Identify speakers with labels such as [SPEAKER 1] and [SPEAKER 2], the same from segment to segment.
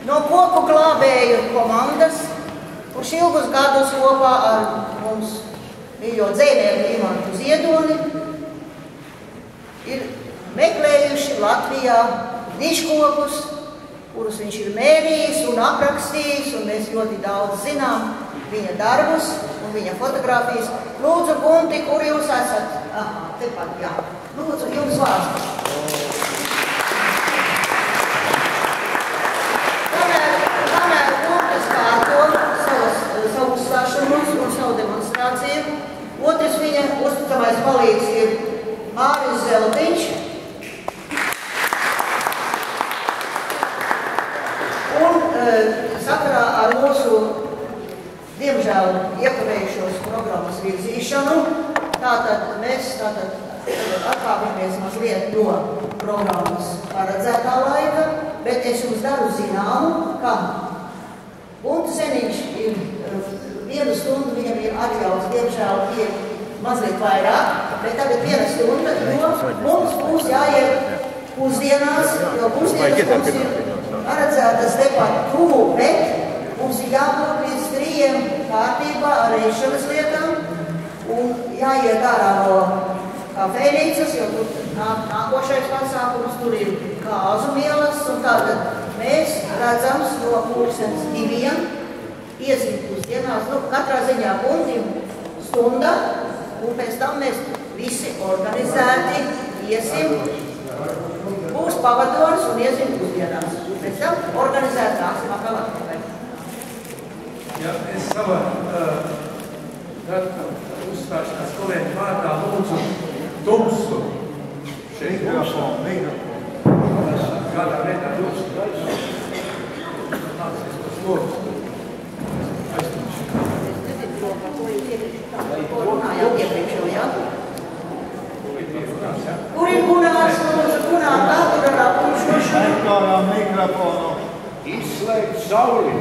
[SPEAKER 1] no koku glābēju komandas, kurš ilgus gadus kopā ar mums mīļo dzējnieku Imantu Ziedoni ir meklējuši Latvijā niškokus, kurus viņš ir mērījis un aprakstījis, un mēs ļoti daudz zinām viņa darbus un viņa fotogrāfijas. Lūdzu, Gunti, kur jūs esat? Aha, tepat, jā. Lūdzu, jums vārds. Kamēr Guntis kārto savu uzstāšanos un savu demonstrāciju, otrs viņa uzticamais palīgs ir Māris Zeltiņš. Un sakarā ar mūsu, diemžēl, iekavējušos programmas virzīšanu, tātad mēs atkāpjamies mazliet no programmas paredzētā laika, bet es jums daru zināmu, ka Guntis Zeniņš ir 1 stundu, viņam ir atļauts, diemžēl, ir mazliet vairāk, bet tagad 1 stunda, jo mums būs jāiet pusdienās, jo pusdienas mums ir paredzētas tepat tuvu, bet mums ir jābūt līdz 3 kārtībā ar ēšanas lietām un jāiet ārā no kafejnīcas, jo tur nākošais pasākums, tur ir Kāzu ielas, un tātad mēs redzams no 2:00 iesim pusdienās, katrā ziņā Guntim stunda, un pēc tam mēs visi organizēti iesim, būs pavadors un iesim pusdienās. Pēc tam organizēt nāksim atkal atpakaļ.
[SPEAKER 2] Ja, es savā uzstāšanās kolēģi vārdā lūdzu tumsu. Šeit mikrofonu. Kādā veidā lūdzu. Nāksies tos lūdzu. Aiztumši.
[SPEAKER 1] Es nezinu, par ko jūs runājāt iepriekš jau, jā? Kur ir Gunārs, lūdzu, Gunār, kā tur ar apkūšošanu?
[SPEAKER 3] Nekārā mikrofonu.
[SPEAKER 4] Izslēgt sauli.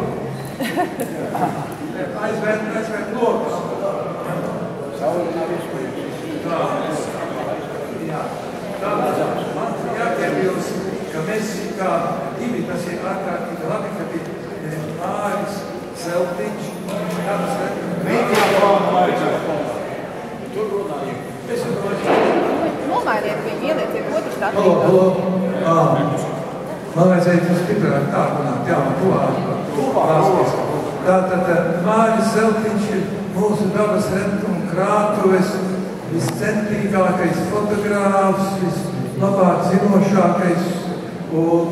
[SPEAKER 2] Aizvērt logus.
[SPEAKER 4] Sauli nav izslēgts.
[SPEAKER 2] Tātad man jāpiebilst, ka mēs kā divi, tas ir ārkārtīgi labi, ka ir Māris Zeltiņš.
[SPEAKER 3] Mikrofonu vajadzētu.
[SPEAKER 4] Tur runājam.
[SPEAKER 2] Es jau
[SPEAKER 5] Nomainiet viņu, ielieciet otru statūru.
[SPEAKER 2] Halo. Man vajadzēja tas stiprāk tā runāt, jā, man tuvāk. Tātad Māris Zeltiņš ir mūsu dabas retuma krātuves, viscentīgākais fotogrāfs, vislabāk zinošākais un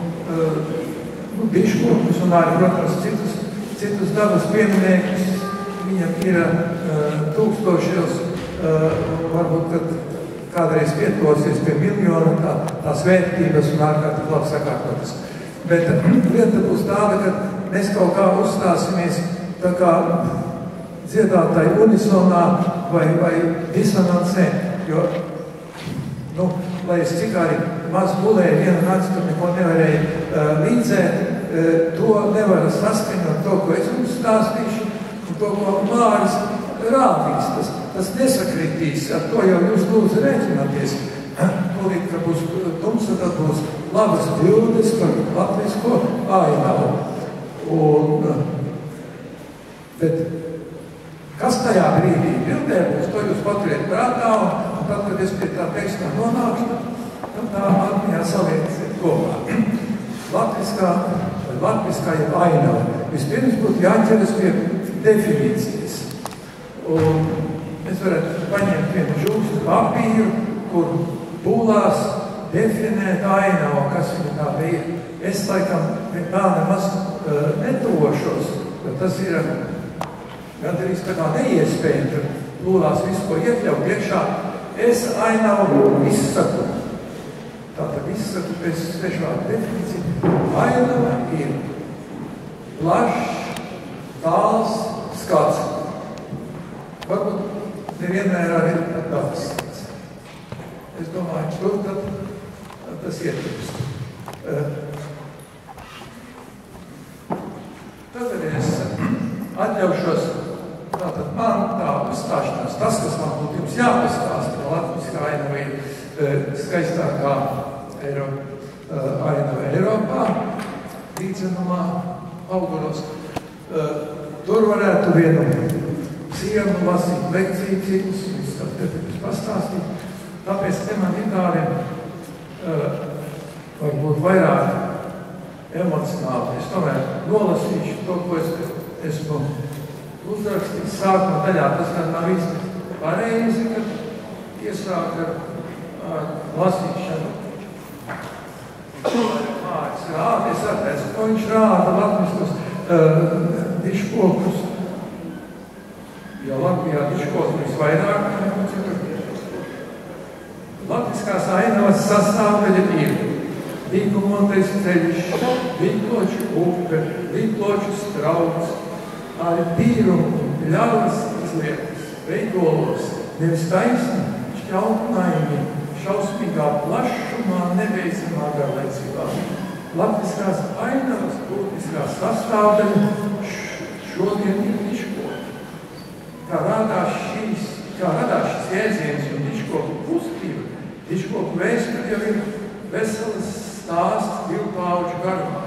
[SPEAKER 2] biškokus un arī, protams, citus dabas pieminēkus. Viņam ir tūkstošos, varbūt, kad kādreiz pieklosies pie miljona tās vērtības un ārkārtīgi labi sakārtotas. Bet lieta būs tāda, ka mēs kaut kā uzstāsimies tā kā dziedātāji unisonā vai disonansē, jo, lai es cik arī maz gulēju vienu nakti, tur neko nevarēju līdzēt, to nevar saskaņot to, ko es jums stāstīšu, un to, ko Māris rādīs. Tas nesakritīs, ar to jau jūs lūdzu rēķināties. Tūlīt, ka būs tumsa, tad būs labas bildes par latvisko ainavu. Bet kas tajā brīdī bildē būs, to jūs paturiet prātā, un tad, kad es pie tā tekstā nonākšu, tad tā atmiņā salieciet kopā. Latviskā ir ainava. Vispirms būtu jāķeras pie definīcijas. Un mēs varētu paņemt vienu žūkstu papīru, kur pūlās definēt ainavu, kas viņa tā bija. Es laikam tā nemaz netuvošos, bet tas ir gandrīz tā kā neiespējami, ka pūlās visu, ko iekļaut iekšā. Es ainavu izsaku. Tātad izsaku pēc svešvārdu definīciju. Ainava ir plašs, tāls skats. Varbūt nevienmēr arī tāds skats. Es domāju, tur tad tas ietilpst. Tagad es atļaušos, tātad man tā uzstāšanās, tas, kas man būtu jums jāpastāsta, ka latviskā ainava ir skaistākā ainava Eiropā, 3 līdzenumā auguros. Tur varētu vienu sienu lasīt lekciju citus, viss tas te pastāstīt. Tāpēc te man Itāļiem varbūt vairāk emocionāli. Es tomēr nolasīšu to, ko es esmu uzrakstījis sākuma daļā. Tas gan nav īsti pareizi, kad iesāk ar lasīšanu. Māris rāda, es atvesu, ko viņš rāda latviskus diškokus. Jo Latvijā diškokus visvairāk nekā citur. Latviskās ainavas sastāvdaļa ir līkumotais ceļš, līkloču upe, līkloču strauts, arī tīrumu un pļavas izlietas, veidolos, nevis taisni, šķautnaini, šausmīgā plašumā, neveicamā garlaicībā. Latviskās ainavas būtiskā sastāvdaļa šodien ir diškoki. Kā radās šis jēdziens un diškoku kustība, diškoku vēsture jau ir veselas stāsts 2 pauģu garumā.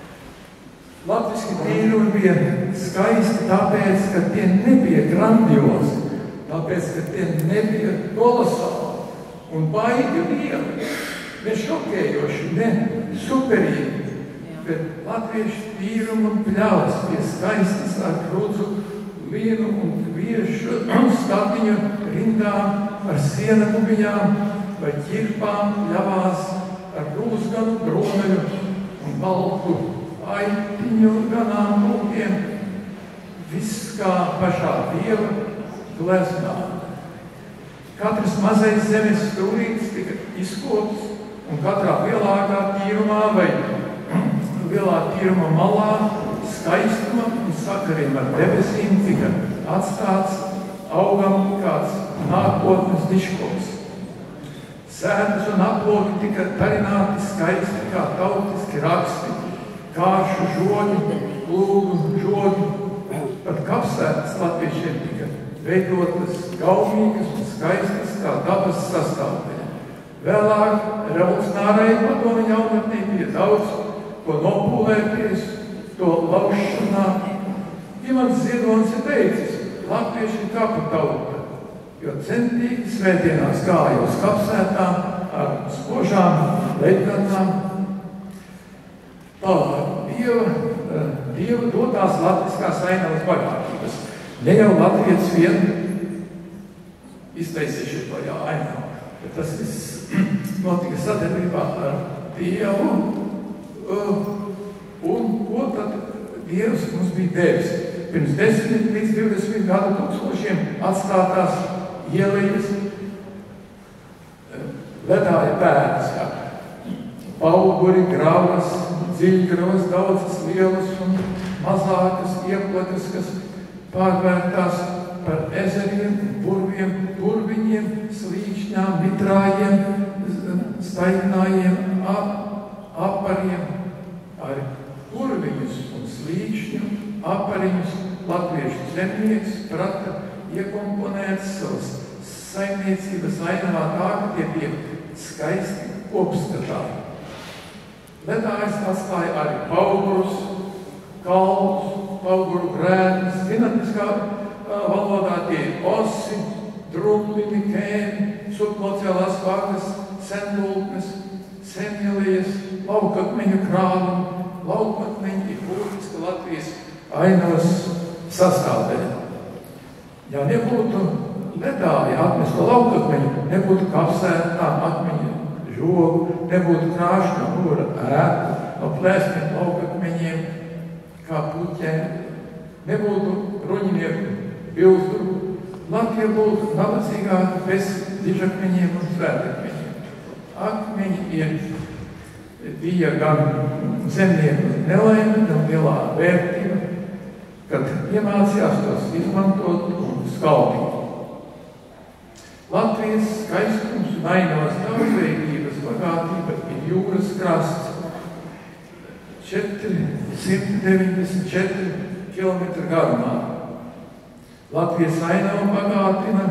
[SPEAKER 2] Latviski tīrumi bija skaisti tāpēc, ka tie nebija grandiozi, tāpēc, ka tie nebija kolosāli un baigi lieli, ne šokējoši, ne superīgi, bet latviešu tīrumi un pļavas bija skaistas ar krudzu, lienu un kviešu skatiņu rindām ar siena bubiņām vai ķirpām pļavās ar rūsganu, bromeļu un baltu aitiņu ganām lūkiem. Viss kā pašā Dieva gleznā. Katrs mazais zemes stūrītis tika izkops un katrā lielākā tīrumā vai lielā tīruma malā skaistumam un sakariem ar debesīm tika atstāts augam kāds nākotnes diškoks. Sētas un aploki tika darināti skaisti kā tautiski raksti, kāršu žogi, plūgu žogi. Pat kapsētas latviešiem tika veidotas gaumīgas un skaistas kā dabas sastāvdaļa. Vēlāk revolucionārai padomju jaunatnē bija daudz, ko nopūlēties, to laušanā. Imants Ziedonis ir teicis, latvieši ir kapu tauta, jo centīgi svētdienās gāja uz kapsētām ar spožām leitnatām. Tālāk Dieva dotās latviskās ainavas bagātības. Ne jau latvietis vien iztaisījuši to jau ainavu, bet tas viss notika sadarbībā ar Dievu. Un ko tad Dievs mums bija devis? Pirms 10 līdz 20 gadu tūkstošiem atstātās ielejas ledāja pēdas. Pauguri, gravas, dziļgravas, daudzas lielas un mazākas ieplakas, kas pārvērtās par ezeriem, burviem, burviņiem, slīkšņām, mitrājiem, staigājiem, apariem. Ar burviņus un slīkšņu apariņus latviešu zemnieks prata iekomponēt savas saimniecības ainavā tā, ka tie bija skaisti kopskatāji. Ledājs atstāja arī paugurus, kalnus, pauguru grēdus, zinātniskā valodā tie osi, drumbini, kēni, subklociālās vagas, senlūknes, senjelijas, laukakmeņu krāvumi. Laukakmeņi ir būtiska Latvijas ainavas sastāvdaļa. Ja nebūtu ledāja atmesto laukakmeņu, nebūtu kapsētām akmeņu žogu, nebūtu krāšu no mūra ētu, no plēsniem laukakmeņiem, kā puķēm, nebūtu ruņinieku bilzduru. Latvija būtu nabadzīgāka bez dižakmeņiem un svētakmeņiem. Akmeņi bija gan zemnieku nelaime, gan lielā vērtība, kad iemācījās tos izmantot un skaldīt. Latvijas skaistums un ainavas daudzveidības bagātība ir jūras krasts. 494 km garumā. Latvijas ainava bagātina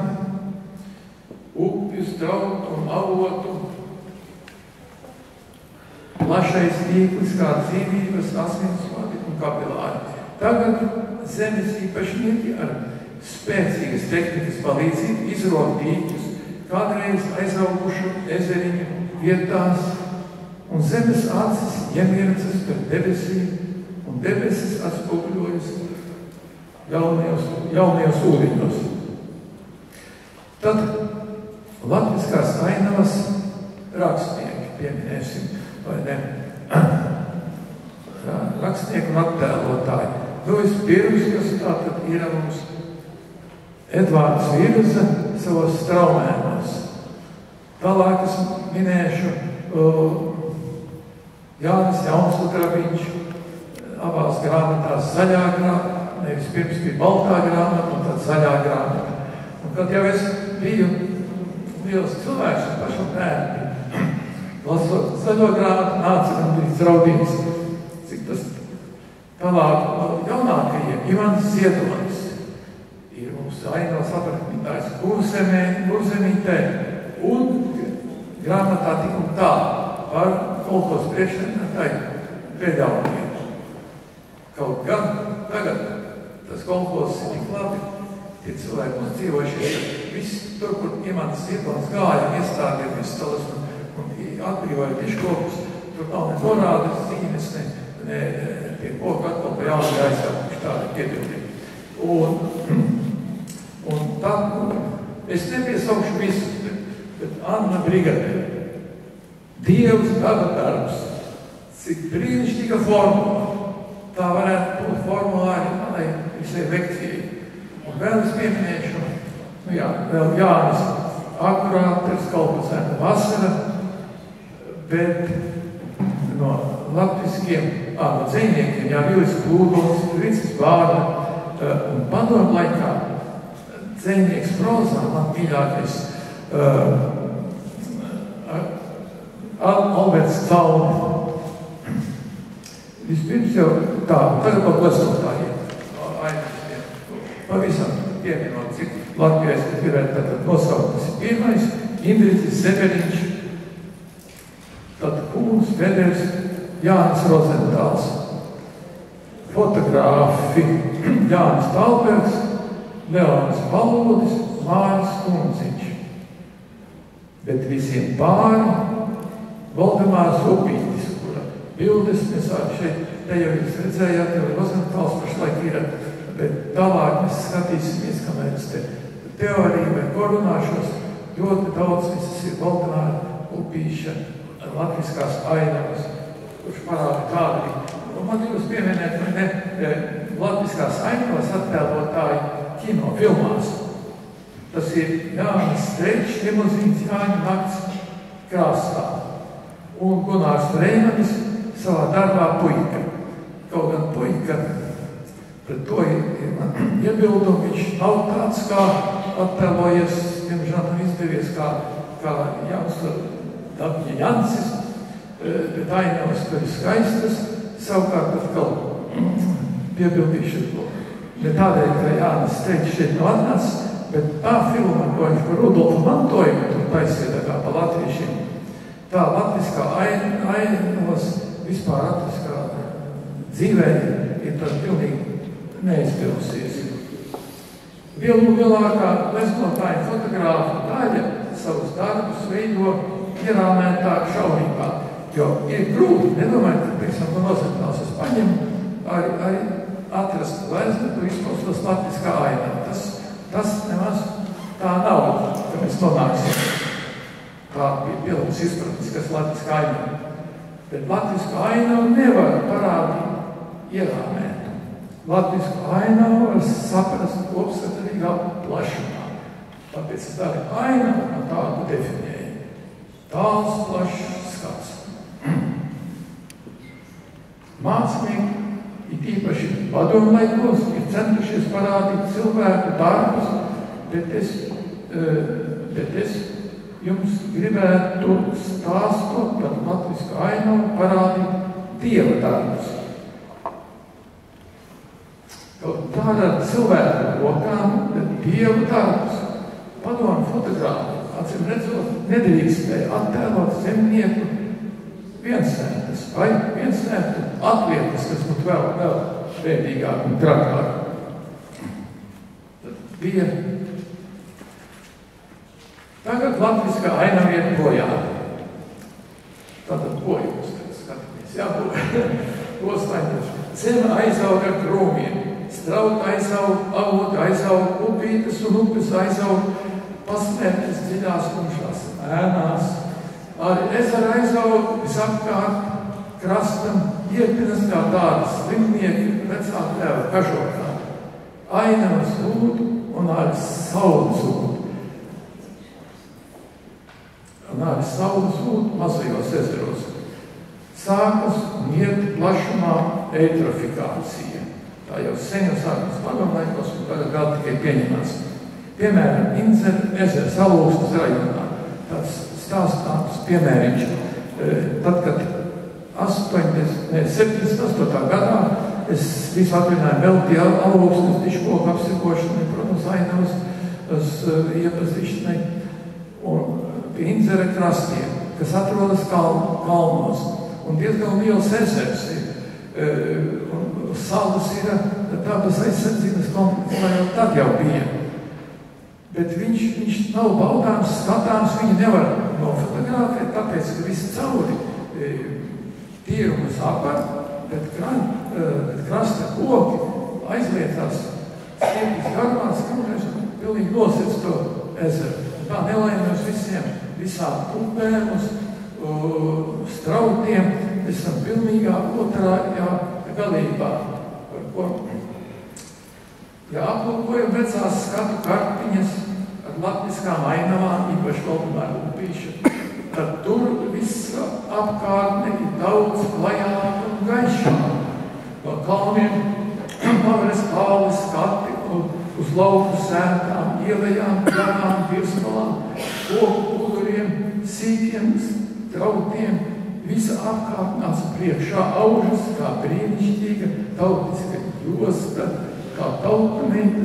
[SPEAKER 2] upju, strautu un avotu plašais tīklis kā dzīvības, asinsvadi un kapilāri. Tagad zemes īpašnieki ar spēcīgas tehnikas palīdzību izrod tīklus kādreiz aizaugušu ezeriņu vietās, un zemes acis iemirdzas pret debesīm, un debesis atspoguļojas jaunajos ūdeņos. Tad latviskās ainavas rakstnieki, pieminēsim, vai ne, rakstnieki un attēlotāji. Vispirms, kas tātad ir mums Edvards Virza savos straumēnos. Tālāk es minēšu Jānis Jaunsudrabiņš abās grāmatās zaļā grāmata, nevis pirms bija baltā grāmata un tad zaļā grāmata. Un kad jau es biju liels cilvēks un pašam bērni, lasot zaļo grāmatu, nāca man bija traudīgs, cik tas tālāk jaunākajiem. Ivans Ziedonis ir mums ainavas aprakstītājs Kurzemītē un grāmatā tik un tā par kolhos priekšsēdētāju Pēļauniem. Kaut gan tagad tas kolhos ir tik labi, tie cilvēki mums dzīvojušies, viss tur, kur Ivans Ziedonis gāja, iestādīja vistalas un atbrīvoja piškopus, tur nav ne norādes, zīmes, ne pie koku atkal pa jaunu aizsākuši tādi piedildīgi. Un tad, es nepiesaukšu visus, bet Anna Brigadē, Dievs gada darbs, cik brīnišķīga formula, tā varētu būt formula arī manai visai lekcijai. Un vēl es pieminēšu, vēl Jānis akurāters, kalpacēna vasara, bet no latviskiem, no dzejniekiem, Vilis Plūdons, Ricis Bārda, un padomu laikā dzejnieks prozā, man mīļākais, Alberts Cauni. Vispirms jau tā, tagad par klasotājiem, pavisam pieminot, cik Latvijais gribētu tātad nosaukt. Tas ir pirmais, Indricis Severiņš, tad Kūns, Veders, Jānis Rozentāls, fotogrāfi Jānis Talbergs, Leonis Palūdis, Māris Kundziņš. Bet visiem pāri Valdemārs Upītis, kura bildes mēs šeit, te jau jūs redzējāt, jau Rozentāls pašlaik ir, bet tālāk mēs skatīsimies, kamēr es te teoriju vai korunāšos, ļoti daudz visas ir Valdemāra Upīša latviskās ainavas, kurš parāda kādi. Man jūs pieminēt, vai ne, latviskās ainavas attēlotāji kino filmās. Tas ir Jānis Strečs, Limuzīns Jāņa nakts krāsā. Un Gunārs Reimanis savā darbā Puika. Kaut gan Puika, pret to ir iebildumi, viņš nav tāds, kā attēlojies, diemžēl nav izdevies, kā Jānis Dabņa Jansis, bet ainavas tur ir skaistas, savukārt atkal piebildīšu to. Ne tādēļ, ka Jānis Strečs šeit nav atnācis, bet tā filma, ko viņš par Rudolfu Mantojumu tur taisīja kā pa latviešiem, tā latviskā ainavas vispār latviskā dzīvē ir tad pilnīgi neizpilsies. Vielākā gleznotāja fotogrāfa daļa savus darbus veido ierāmētā šaurībā, jo ir grūti, nedomāju, ka, piemēram, no Rozentāls es paņemu arī atrast gleznu, tu izklaustos latviskā ainava. Tas nemaz tā nav, ka mēs nonāksim. Tā bija pilnas izpratnes, kas latviskā ainava. Bet latviskā ainava nevar parādīt ierāmētu. Latvisku ainavu var saprast kopskatātīgā plašumā. Tāpēc es arī ainavu kā tādu definēju. Tāls, plašs skats. Mācinieki, it īpaši padomlaikos, ir centušies parādīt cilvēku darbus, bet es jums gribētu stāstot par latvisku ainavu parādīt Dieva darbus. Tā ar cilvēku rokām, bet Dieva darbus. Padomu fotogrāfi, acīm redzot, nedrīkstēja attēlot zemnieku viensnētas vai viensnētu atvietas, kas būtu vēl vērtīgāk un trakāk. Tad bija tagad latviskā ainavieta bojā. Tātad bojums, kad skatāmies, jābūt ostaņoši. Zeme aizaug ar krūmiem, strauta aizaug, avota aizaug, upītes un upes aizaug, pasmērtas dziļās tumšās ēnās. Arī ezera aizaug visapkārt krastam, iepinas kā tādas slimnieki vecā tēva kažokā. Ainavas zūd un arī saule zūd. Un arī saule zūd mazajos ezeros. Sākas un iet plašumā eitrofikācija. Tā jau sen jau sākas padomlaikos un tagad vēl tikai pieņemās. Piemēram, Indzera ezera Salūksnes rajonā. Tāds stāstāms piemēriņš. Tad, kad 78. gadā es visu atvaļinājumu veltīju Alūksnes diškoku apsekošanai, protams, ainavas iepazīšanai un pie Indzera krastiem, kas atrodas kalnos. Un diezgan liels ezers ir, un salas ir tādas aizsardzības kompleksā jau tad jau bija. Bet viņš nav baudāms, skatāms, viņu nevar nofotografēt, tāpēc, ka visi cauri tīrumus apar, bet krasta koki aizlietās stiepjas garmās, kamreiz pilnīgi nosec to ezeru. Tā nelaimēs visām upēm, uz strautiem, esam pilnīgā otrājā galībā, par ko aplūkojam vecās skatu kartiņas ar latviskām ainavām, īpaši Valdemāra upīša, tad tur visa apkārtne ir daudz klajāk un gaišāk. No kalniem paveras kalni skati uz lauku sētām, ielejām, garām, virsmalām, koku puduriem, sīkiem, trautiem, visa apkārtnās priekšā aužas kā brīnišķīga tautiska josta, kā tauta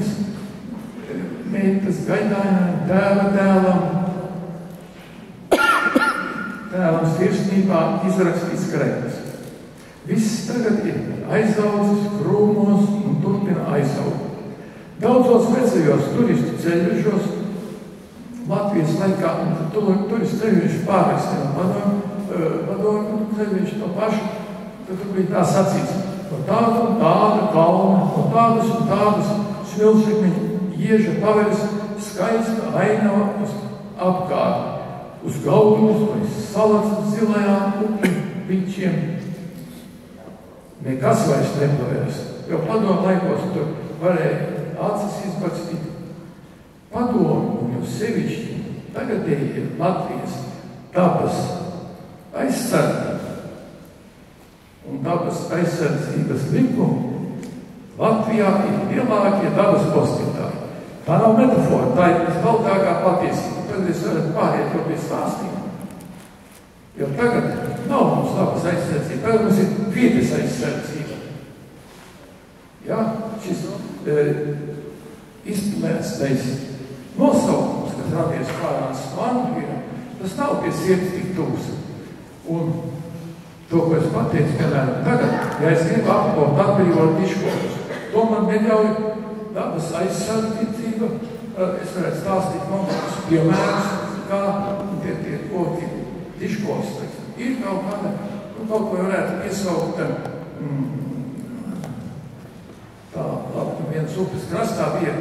[SPEAKER 2] meitas gaidājumiem, tēlam sirsnībā izrakstīts krekls. Viss tagad ir aizaudzis krūmos un turpina aizaugt. Daudzos vecajos turistu ceļvežos Latvijas laikā, un turistu ceļveži pārrakstiem padomu ceļveži to pašu, tad tur bija tā sacīts, no tāda un tāda kalna, no tādas un tādas smilšakmeņa ieža paveras skaista ainava uz apkārt, uz galvus vai salats uz zilajām upju piķiem. Nekas vairs nepaveras, jo padomu laikos tur varēja acis izbakstīt. Padomu un jau sevišķi tagadēji Latvijas dabas aizsardzība un dabas aizsardzības likumi Latvijā ir lielākie dabas postītāji. Tā nav metafora, tā ir visvaldākā patiesība. Tad es varat pāriet jau pie stāstījuma. Jo tagad nav mums dabas aizsardzība, tagad mums ir vides aizsardzība. Ja, šis izplēstais nosaukums, kas radies pārās vampīra, tas nav pie sirds tik tūs. Un to, ko es pateicu, piemēram, tagad, ja es gribu apkopot atbrīvot diškokus, to man neļauj dabas aizsardzība. Es varētu stāstīt konkrētus piemērus, kā tie koki diškos. Ir kaut kāda, kaut ko varētu piesaukt tā, viens upes krastā bija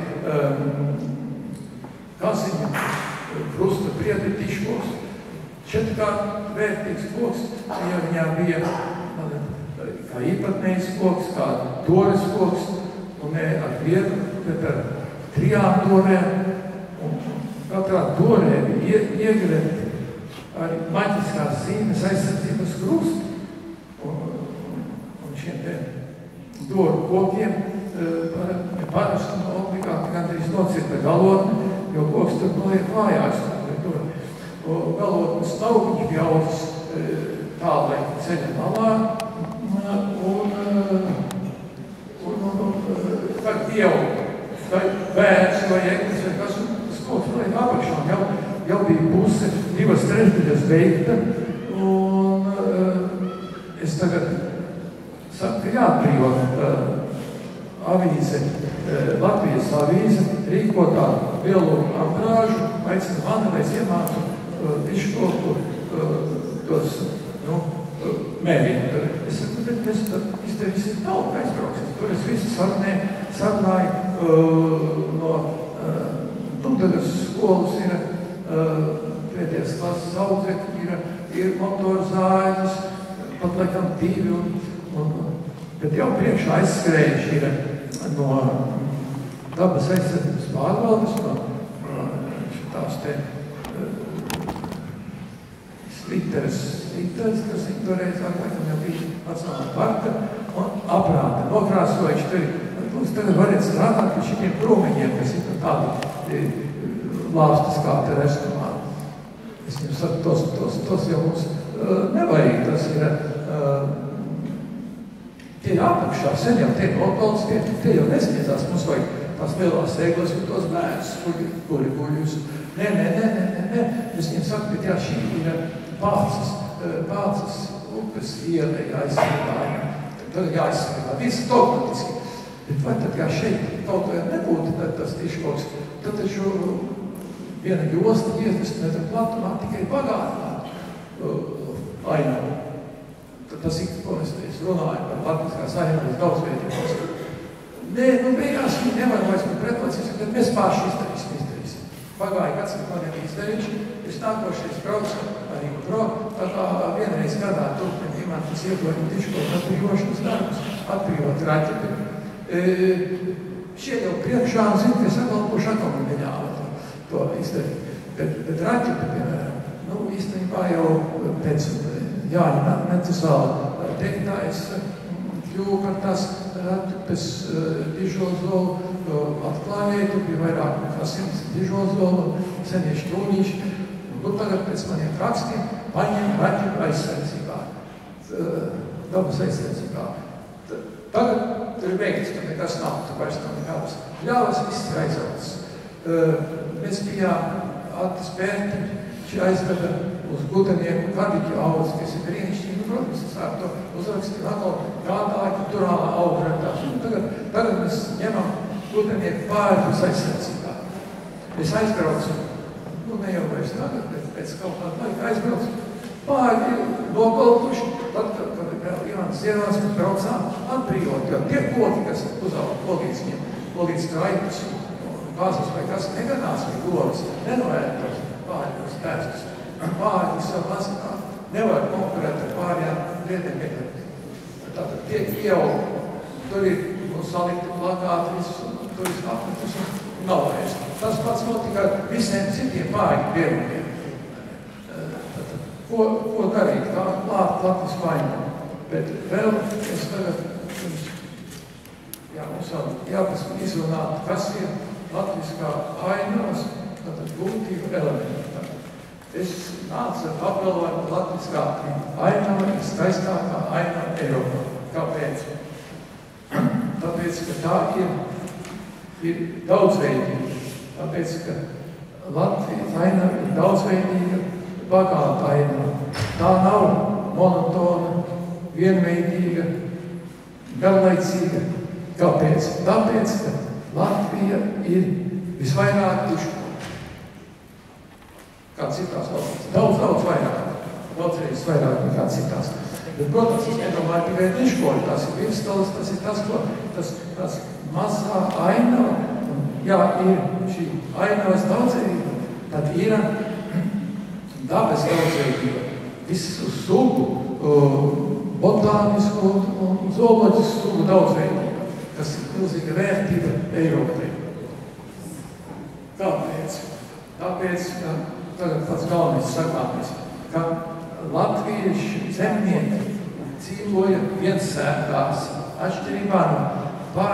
[SPEAKER 2] Kaziņa krusta priedi diškos. Četrkārt vērtīgs koks, ja viņā bija kā īpatnējs koks, kā dores koks, un ne ar vienu, bet ar 3 dorēm, un katrā dorē bija iegremti arī maģiskās zīmes aizsardzības krusti, un šiem te doru kokiem parasti obligāti gandrīz nocirta galotni, jo koks tur noliek vājās. Galotnes taukiņš bija audzis tālaika ceļa malā, un kad pieauga bērns vai eklis vai kas, tas koks noliek apakšā, jau bija puse, 2/3 beigta, un saka, ka jāatbrīvo avīze, Latvijas avīze, rīko tādu biologu apgrāžu, aicina mani, lai es iemācu viškoku tos, mēģinu. Es saku, bet mēs izdarīsim tālu, ka aizbrauksim. Tur es visu sarunāju no Dundagas skolas ir pēdējās klases audzekļi, ir motoru zāļas, pat laikam 2, bet jau priekšā aizskrējuši ir no dabas aizsardzības pārvaldes, no šitās te sliteres, kas viņi toreiz laikam jau bija Nacionālā parka, un aprāta, nokrāsojuši tur. Mums tagad variet strādāt pie šitiem krūmiņiem, kas ir tādi lāstas kā te restomāni. Es jums saku, tos jau mums nevajag, tas ir tie apakšā, sen jau tie nopalds, tie jau nesniedzās, mums vajag tās lielās eglas un tos bērns, kuri guļus. Nē, es jums saku, bet jā, šī ir Pācis upes iela jāizsargāja. Tad jāizsargā, viss dogmatiski. Bet vai tad, ja šeit kaut vai nebūtu tas tiškoks, tad taču viena josta 50 metru platumā tikai pagātnā ainavu. Tas ir, ko es runāju par latviskās ainavas daudzveidības. Nē, beigās viņi nevar vairs par pretlacis, bet mēs paši izdarīsim. Pagāja kāds, ka man ir izdarījuši, es nākošais braucu arī pro, tā kā vienreiz gadā turpin imantas iedojumi tiškoku atbrīvošanas darbus, atbrīvot raķeti. Šie jau priekšā, zinu, ka es atbalpošu atomiņā to izdarīt. Bet raķeti, piemēram, īstenībā jau pēc Jāņa Metusāla teiktājs kļuva par tās raķetes dižozolu atklājēju, tur bija vairāk nekā 100 dižozolu, senieši ķūnīši. Tagad pēc maniem rakstiem paņem raķetu aizsardzībā, dabas aizsardzībā. Tagad tur ir veikts, ka nekas nav, tur vairs nav nekādas ļāvas, viss ir aizaudzis. Mēs bijām Atis Pērtiņš, šī aizveda uz Gudanieku Kadiķu audzi, kas ir brīnišķīgi, protams, es ar to uzrakstīju atkal gādāju, ka turālā augratās. Tagad mēs ņemam Gudanieku pārēdus aizsardzībā. Es aizbraucu, ne jau vairs tagad, bet pēc kaut kāda laika aizbraucu, pārēdi nogaltuši, tad, kad vēl Ivans Ziedons, mēs braucām atbrīvot, jo tie koki, kas uzauga kolīdz kraitus, kāzas vai kas neganās vai govas, nenovērtos pārējos tēstus. Pārējos jau mazikā nevar konkurēt ar pārējām lietiem. Tātad tiek ieauga, tur ir salikti plakāti, visus tur ir apmetus un nav vairs. Tas pats notika ar visiem citiem pārējiem pievieniem. Ko darīt, kā klāt Latvijas paņem. Bet vēl es tagad mums jāpasaka izrunāt, kas ir latviskā ainavas, tātad būtība elementa. Es nācu ar apgalvojumu, ka latviskā ainava ir skaistākā ainava Eiropā. Kāpēc? Tāpēc, ka tā ir daudzveidīga. Tāpēc, ka Latvijas ainava ir daudzveidīga, bagāta ainava. Tā nav monotona, vienveidīga, garlaicīga. Kāpēc? Tāpēc, ka Latvija ir visvairāk tiškoku. Kā citās valstīs. Daudz vairāk. Daudz reizes vairāk nekā citās. Bet, protams, es nedomāju tikai tiškoku. Tas ir virstalas, tas ir tas mazā ainava. Ja ir šī ainavas daudzveidība, tad ir dabas daudzveidība. Visu sugu, botānisku un zooloģisku sugu daudzveidība, kas ir milzīga vērtība Eiropai. Kāpēc? Tāpēc, ka tagad pats galvenais sakāmies, ka latvieši zemnieki dzīvoja viensētās atšķirībā no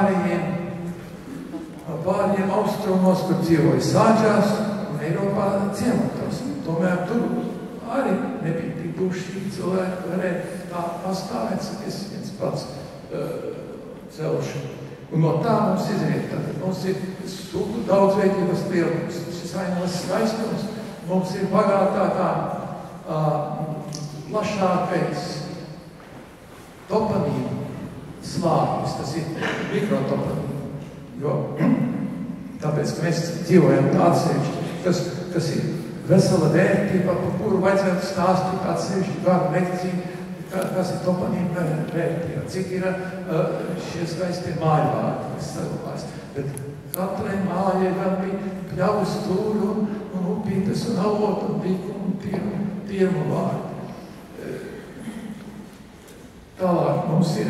[SPEAKER 2] pārējiem austrumos, kur dzīvoja sāģās un Eiropā ciematos. Tomēr tur arī nebija tik dušīgi cilvēki, varēja tā pastāvēt, es viens pats celšu. Un no tā mums izriet, tad mums ir sugu daudzveidības lielums, šis ainavas skaistums, mums ir bagātākā, plašākais toponīma, slānis, tas ir mikrotoponīmi. Jo tāpēc, ka mēs dzīvojam atsevišķi, kas ir vesela vērtība, par kuru vajadzētu stāstīt atsevišķi kādu lekciju, kas ir toponīma vērtība, cik ir šie skaistie mājvārdi, kas saglabājas. Bet katrai mājai vēl bija pļavas stūri un upītes un avot un biku un pirmu vārdi. Tālāk mums ir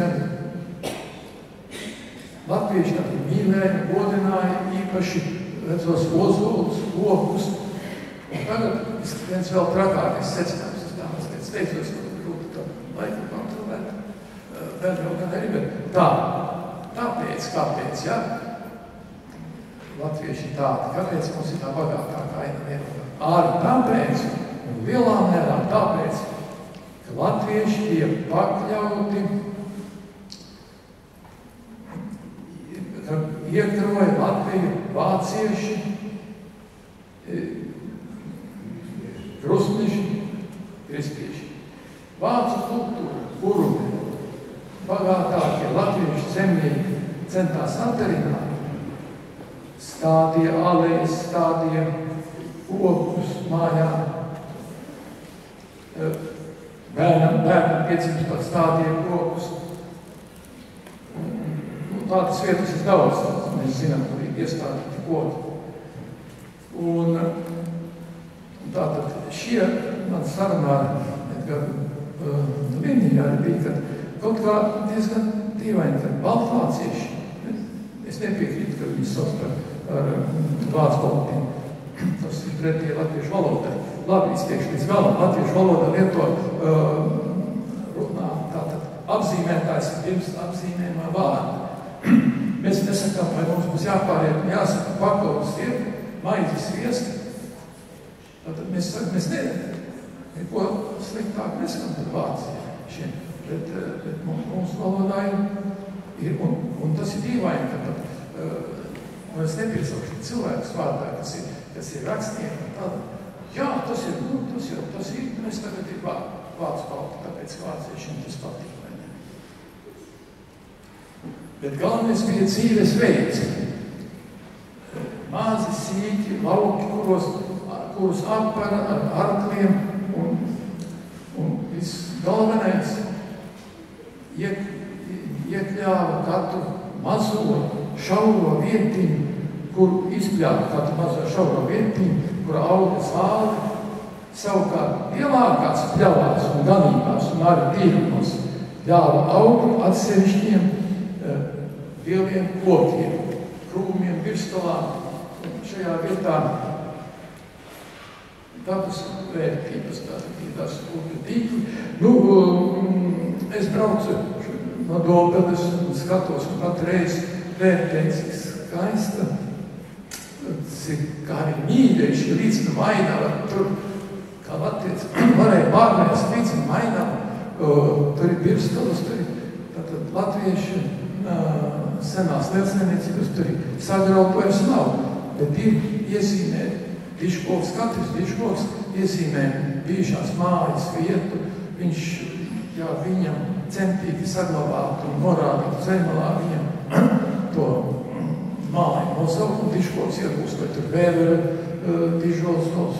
[SPEAKER 2] latvieši tādi mīlēja, godināja īpaši redzos ozolus, kokus. Un tagad viens vēl trakākais secinājums, es tā mazliet steidzos, ka grūti to laiku kontrolēt. Vēl jau gan arī, bet kāpēc, ja? Latvieši tādi, kāpēc mums ir tā bagātākā aina vienotā? Arī tāpēc, un lielā mērā tāpēc, ka latvieši bija pakļauti, iekaroja Latviju vācieši, krustneši, kristieši. Vācu kultūra, kuru bagātākie latviešu zemnieki centās atdarināt, stādīja alejas, stādīja kokus mājā, bērnam piedzimstot stādīja kokus. Tādas vietas ir daudz, mēs zinām, kur ir iestādīti koki. Un tātad šie man sarunā ar Edgaru Liniņu arī bija, ka kaut kā diezgan dīvaini, ka baltvācieši, es nepiekrītu, ka viņi sauc par vācu valodu. Tas ir pretī latviešu valodai. Labi, izteikšu līdz galam. Latviešu valoda lieto runā tātad apzīmētājs pirms apzīmējumā vārdu. Mēs nesakām, vai mums būs jāpāriet, jāsaka pakaus iet, maizes viest. Tātad mēs sakam, mēs neko sliktāk nesakām par vāciešiem, bet mūsu valodā ir, un tas ir dīvaini, ka pat, un es nepiesaukšu cilvēkus vārdā, kas ir rakstnieki un tāda. Jā, tas ir, mēs tagad ir vācu pauta, tāpēc vāciešiem tas patīk. Bet galvenais bija dzīves veids. Mazi, sīki, lauki, kurus apara ar arkliem, un viss galvenais iekļāva katru mazo šauro vietiņu, kur izpļāva katru mazo šauro vietiņu, kur auga zāle, savukārt lielākās pļavās un ganībās un arī tīrumos ļāva augu atsevišķiem lieliem kokiem, krūmiem, virstalām. Šajā vietā dabas vērtības, tās upju tīkli. Es braucu no Dobeles un skatos, un katru reizi vērtēju, cik skaista, cik kā viņi mīļieši līdz Mainava. Tur, kā latviec, varēja pārmēst līdz Mainava. Tur ir birstalas, tur ir tātad latvieši, senās lielsaimniecības, tur ir sagraupojums nav, bet ir iezīmē diškoks, katrs diškoks iezīmē bijušās mājas vietu, viņš, jā, viņam centīgi saglabāt un norādīt zemalā viņam to māju nosaukt, un diškoks iegūst, vai tur vēvera dižos,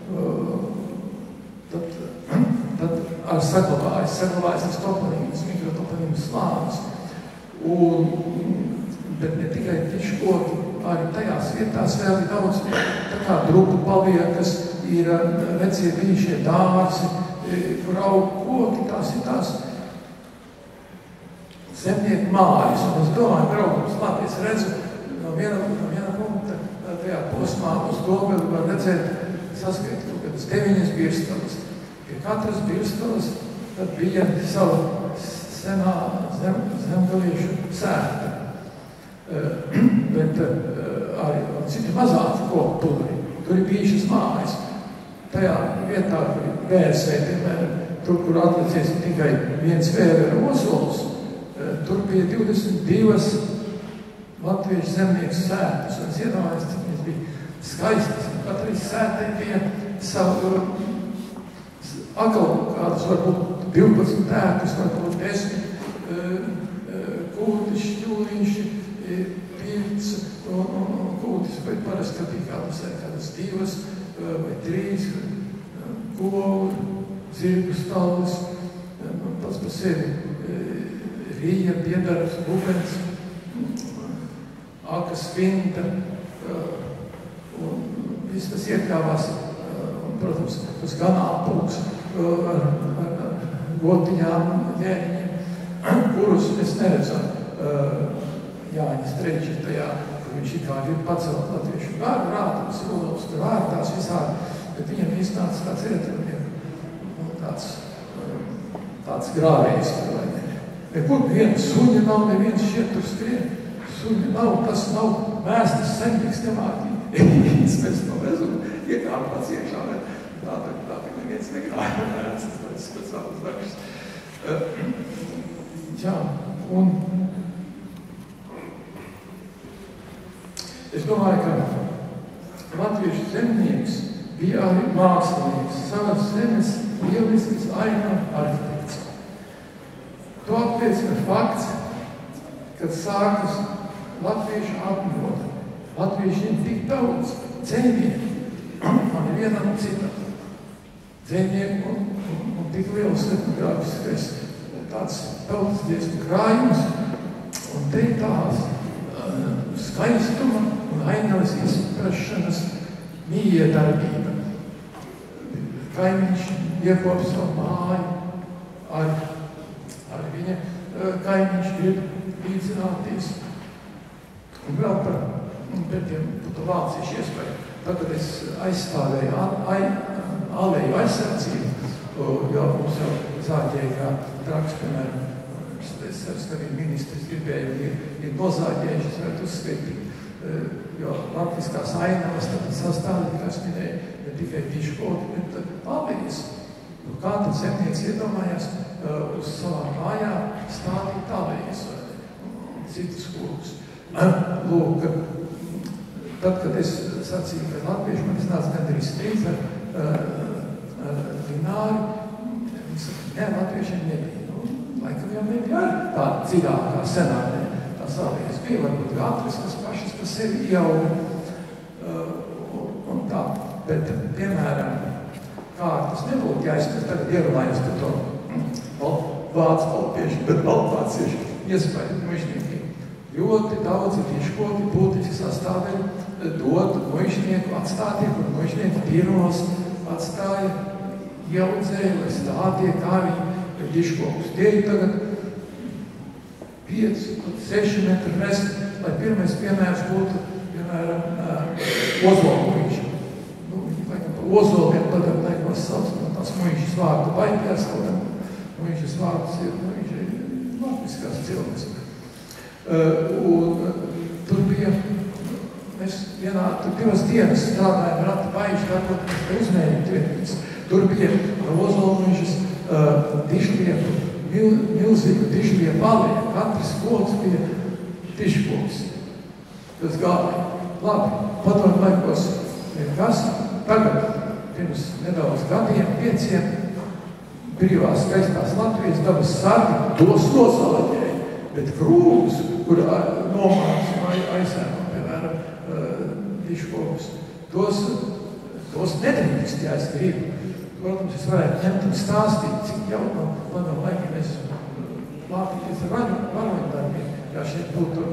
[SPEAKER 2] tad ar saglabājas tas toponīmas, mikrotoponīmas slānis. Bet ne tikai diškoki, arī tajās vietās vēl ir daudz tā kā drupu paliekas, ir vecie bijušie dārzi, kur aug koki, tās ir tās zemnieku mājas. Un es domāju, braukums labi, es redzu no viena punkta tajā posmā uz Dobeli var redzēt saskait kaut kādas 9 birstalas. Pie katras birstalas tad bija sava senā zemgaliešu sēta. Bet arī citi mazāki koku pudri. Tur ir bijušas mājas. Tajā vietā, kur ir vērsē, piemēram, tur, kur atlicies tikai viens vēvera ozols, tur bija 22 latviešu zemnieku sētas. Un es iedomājos, cik viņas bija skaistas. Katrai sētai bija savu atkal kādas varbūt 12 tēkus, varbūt 10 šķūlis, šķūliņš, pirts un kūtis, bet parasti bija kādas 2 vai 3 govu, zirgu stallis, pats par sevi rīja, piedarbs, bubens, akas, finta, un viss tas iekļāvās, un, protams, tas ganāmpulks ar gotiņām, ģēniņiem, kurus mēs neredzam Jāņa Streiča tajā, kur viņš it kā grib pacelt latviešu rātums, Rudolfs tur vārtās visādi, bet viņam iznāca tāds ietekmiem, tāds grāvējs, vai ne. Nekur viena suņa nav, neviens šeit tur skrien. Suņa nav, tas nav mēstas senīgs nemākīgi. Izmest no vezuma, iekāp pats iekšā, bet tā neviens negrāja mēstas, tas pēc savas darbs. Jā, un es domāju, ka latviešu zemnieks bija arī mākslinieks, savas zemes lielisks aina arhitekts. To apliecina fakts, kad sākas latviešu apmot. Latviešiem tik daudz dzejnieku, man nevienam citam. Dzejnieku un tik liels etnogrāfiskais tāds tautas dziesmu krājums, un te tās skaistuma un ainavas izprašanas miedarbība. Kaimiņš iekop savu māju, ar viņa kaimiņš grib līdzināties. Un vēl par tiem vāciešu iespēju. Tagad es aizstāvēju aleju aizsardzību, jo mums jau zāģēja kā traks, piemēram, es ar saviem ministrs gribēju, ir nozāģējuši, es varētu uzskaitīt, jo latviskās ainavas tad sastāvīgi, kā es minēju, ne tikai tiškoti, bet alejas. Kā tad zemnieks iedomājās uz savām mājām stādīt alejas vai citas kūrus? Lūk, tad, kad es sacīju, ka latvieši man iznāca gandrīz 3 ar Lināri, viņi saka, ne, latviešiem nebija. Laikam jau nebija arī tāda dziļākā senātē. Tās alejas bija, varbūt gatavas, kas pašas par sevi ieauga un tā. Bet, piemēram, kārtas nebūtu jāizskatās, tagad ierunājos par to vācu baltiešu, bet baltvāciešu iespēju mužniekiem. Ļoti daudzi tiškoti būtiski sastāvēļi dot mužnieku atstātie, kur mužnieki pirmos atstāja ieaudzēju vai stādie, kā viņi tiškokus. Tie ir tagad 5, 6 metru resti, lai pirmais piemērs būtu, piemēram, ozolmuiži. Viņi laikam par ozoliem tagad laikos sauc, no tās muižas vārdu baigās, muižas vārdus ir muiži latviskās cilvēks. Un tur bija, mēs tur 2 dienas strādājām rati baiži, tāpēc mēs uzmērījām vietnītes. Tur bija ozolmuižas tišliepu, milzīgu tišliepu alēju. Katrs koks bija tiškoks. Tas gāja. Labi, padomu laikos nekas. Tagad, pirms nedaudz gadiem, 5 brīvās skaistās Latvijas dabas sargi tos nosalaģēja. Bet krūmus, kur nomāks vai aizsēmā, piemēram, tiškokus, tos nedrīkst, ja es gribu. Protams, es varētu ņemt un stāstīt, cik jau no manam laikiem es plātīties ar varoņdarbiem. Ja šeit būtu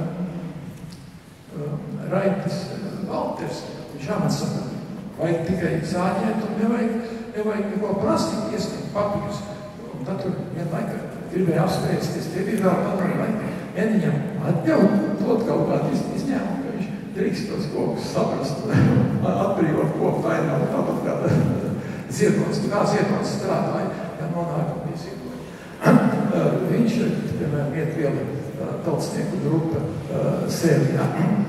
[SPEAKER 2] Raitis Valters, viņš amatsaka, vajag tikai zāģēt un nevajag neko prasīt, iesniegt papīrus. Un tad tur vienlaika gribēja apspriesties, tie bija vēl padomu laikā. Eniņam atļaut dot kaut kādu izņēmumu, ka viņš drīkst tos kokus saprast, atbrīvot koku ainavu, tāpat kā ziedons. Kā ziedons strādāja, ja nonākam bija ziedoni. Viņš, piemēram, iet viela tautsnieku grupa Sēlijā.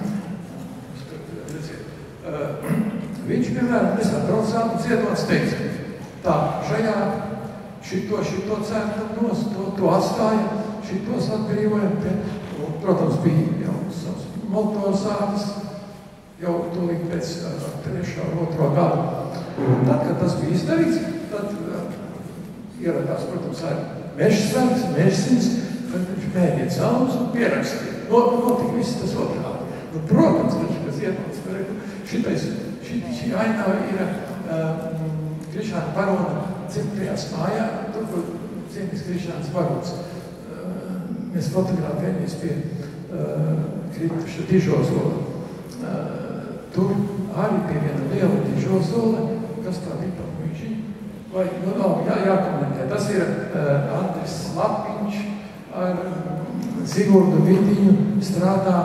[SPEAKER 2] Viņš, piemēram, mēs atbraucām un ziedons teica, tā, šajā šito cērtam nos, to atstāja, šitos atbrīvojam, protams, bija jau savs motorsādes, jau tūlīt pēc 3. un 2. gadu. Tad, kad tas bija izdarīts, tad ieradās, protams, arī mežsargs, mežsins, kad viņš mēģina savus un pierakstīja. Notika viss tas otrādi. Nu, protams, kas ietilpst, šī ainava ir Krišāna barona dzimtajās mājā, tur, kur cienīgs Krišāns barons. Mēs fotografējamies pie krituša dižozola. Tur arī pie viena liela dižozola, kas tā bija pa muiži. Vai, jākomentē. Tas ir Andris Lapiņš ar Zigurdu Vitiņu strādā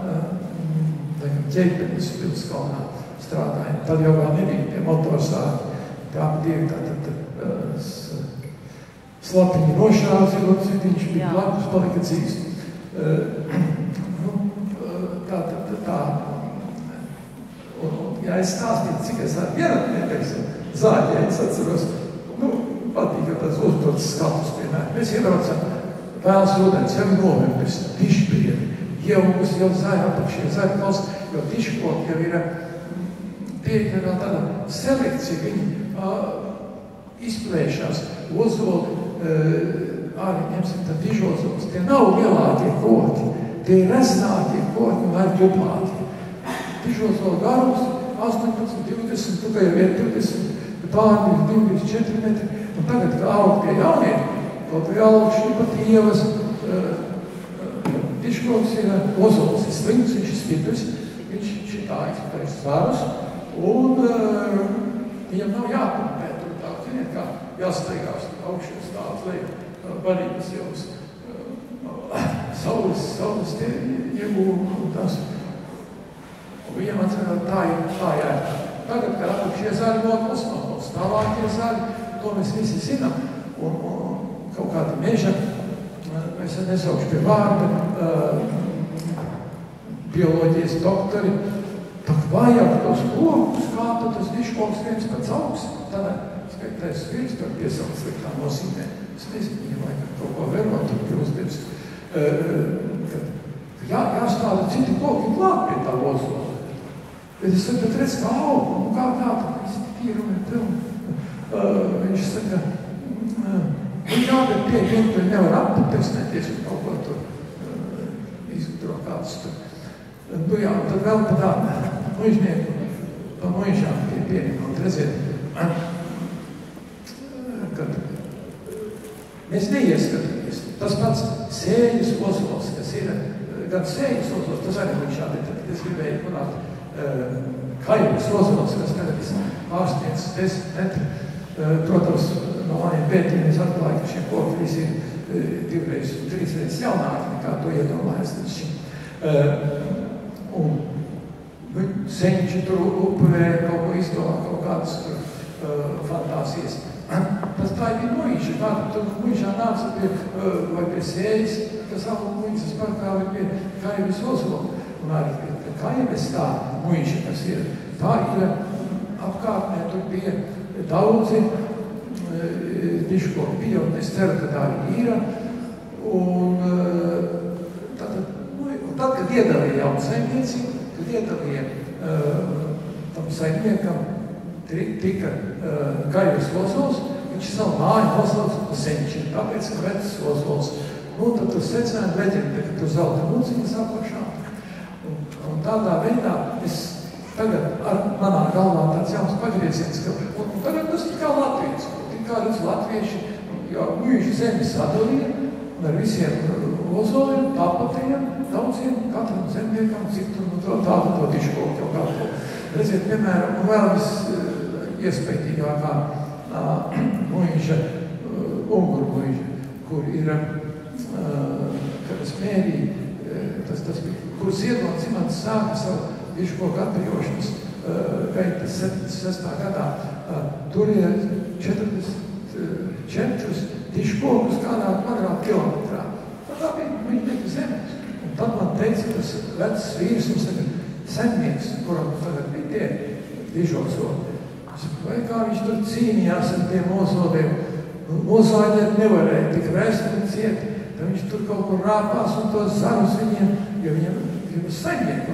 [SPEAKER 2] ķeipenes Pilskalnā strādāja. Tad jau vēl nebija tie motorsāki. Tā divi tātad Slapiņi nošāva Zigurds Vitiņš bija blakus, palika dzīves. Ja es stāstītu, cik es ar vienatnē, teiksim, zāģē, es atceros, patīk, ka tāds uzdodas skatus, piemēram. Mēs iebraucam vēlas rudens, jau novembris, dišbrievi, jau mums jau zāja apakšie, zāja valsts, jo diškot jau ir pieeja vēl tāda selekcija, viņi izplēšās, ozoli, arī ņemsim tā dižozols, tie nav lielākie koti, tie ir reznākie koti un arī duplākie. Dižozola garums 18, 20, tikai jau ir 20, pārmīri 2-4 metri, un tagad, kā aug pie jauniem, kaut vai aug šī pat ievas, diškots ir ozols, ir slims, viņš ir stiprs, viņš šitā izpēc svarus, un viņam nav jāpumpē, tur tā, ziniet, kā jāsteigās augšie stāvs, lai barības jums saules tie iegūmi un tas. Un viņam atcerās, tā jāir. Tagad, kad apakšie zaļi notos, tālākie zaļi, to mēs visi zinām. Un kaut kāda meža, es nesaukšu pie vārda, bioloģijas doktori, tak vajag tos kokus, kā tad tas diškoks viens pēc augsts. Tādā skaitēs viens par piesaukt sliktā nozīmē. Es nezinu, viņam vajag kaut ko verot, tur pilsdības. Jāstāda citi koki klāt pie tā ozola. Bet es saku, redz, kā aug, un kā tas tīrumi ir pilni. Viņš saka, bet pie vienu, tur nevar aptestēties un kaut ko tur izgudro kāds tur. Nu jā, un tad vēl pa tādu muižnieku, pa muižām pieņemot, redziet, kad mēs neieskatāmies. Tas pats sēļas ozols, kas ir, gan sēļas ozols, tas arī muižā, bet es gribēju runāt, Kaivas ozols, kas tagad pārsniedz 10 metri. Protams, no maniem pētījumiem atklāja, ka šie koki visi ir 2 un 3 reizes jaunāki, nekā to iedomājas līdz šim. Un seņķi tur upurēja, kaut ko izdomā, kaut kādas fantāsijas. Tas tā bija muiža, tātad tur muižā nāca pie sējas, kas aug muižas parkā vai pie Kaivas ozola. Un arī pie Kaivas tā muiža, kas ir, tā ir apkārtnē, tur bija daudzi diškoki bija, un es ceru, ka tā ir. Un tad, kad iedalīja jaunu saimniecību, kad iedalīja tam saimniekam tika Kaivas ozols, viņš savu māju nosauca pa Seņķi, tāpēc, ka vecs ozols. Nu, tad tu secināji leģenda, ka tu zelta mūciņas apakšā. Un tādā veidā es tagad ar manā galvā tāds jauns pagrieziens, ka un tagad tas tikā Latvijas, tikā redz latvieši, jau muiži zemi sadalīja, un ar visiem ozoliem, tāpatiem, daudziem, katram zemniekam, cik tur tādu to diškoku jau kādu. Redziet, piemēram, un vēl iespējīgākā muiža, Unguru muiža, kur ir, kad es mērīju, tas bija, kur Ziedons Zimants sāka savu diškoku atbrīvošanas gaitu 76. gadā. Tur ir 44 diškokus kādā kvadrātkilometrā. Tā bija viņa zemes. Un tad man teica, tas vecs vīrs, mums tagad saimnieks, kuram tagad bija tie dižozoli. Vai kā viņš tur cīnījās ar tiem ozoliem? Nozāģēt nevarēja, tik vēst un ciet. Tad viņš tur kaut kur rāpās un tos zarus viņiem, jo viņam ir saimnieku.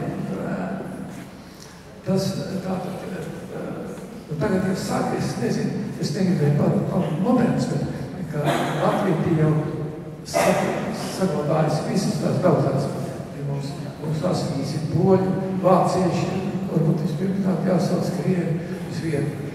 [SPEAKER 2] Tas tātad, tagad ir sāk, es nezinu, es negribēju pat moderns, bet Latvija jau saglabājas visas tās daudzās. Mums asinīs ir poļi, vācieši, varbūt vispirms jāsauc krievi, visvienu.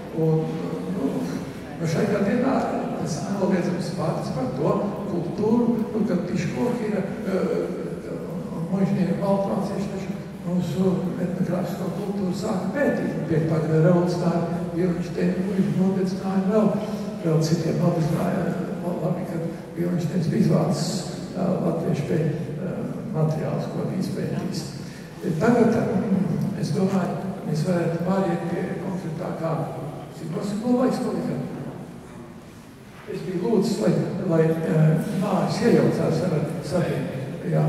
[SPEAKER 2] Un šai gadienā tas noliedzams vārds par to kultūru, kad piškoki ir mužnieki baltvācieši, taču mūsu etnogrāfisko kultūru sāka pētīt. Pagada revolucionāri, Vilništeini muži nodedzināja vēl citiem nodedzināja. Labi, kad Vilništeins bija izvācis latviešu pēc materiālus, ko bija izpētījis. Tagad, es domāju, mēs varētu pāriet pie konkrētākā laiks, ko likam. Es biju lūdzis, lai mājas iejaucās ar sabiedrību. Jā,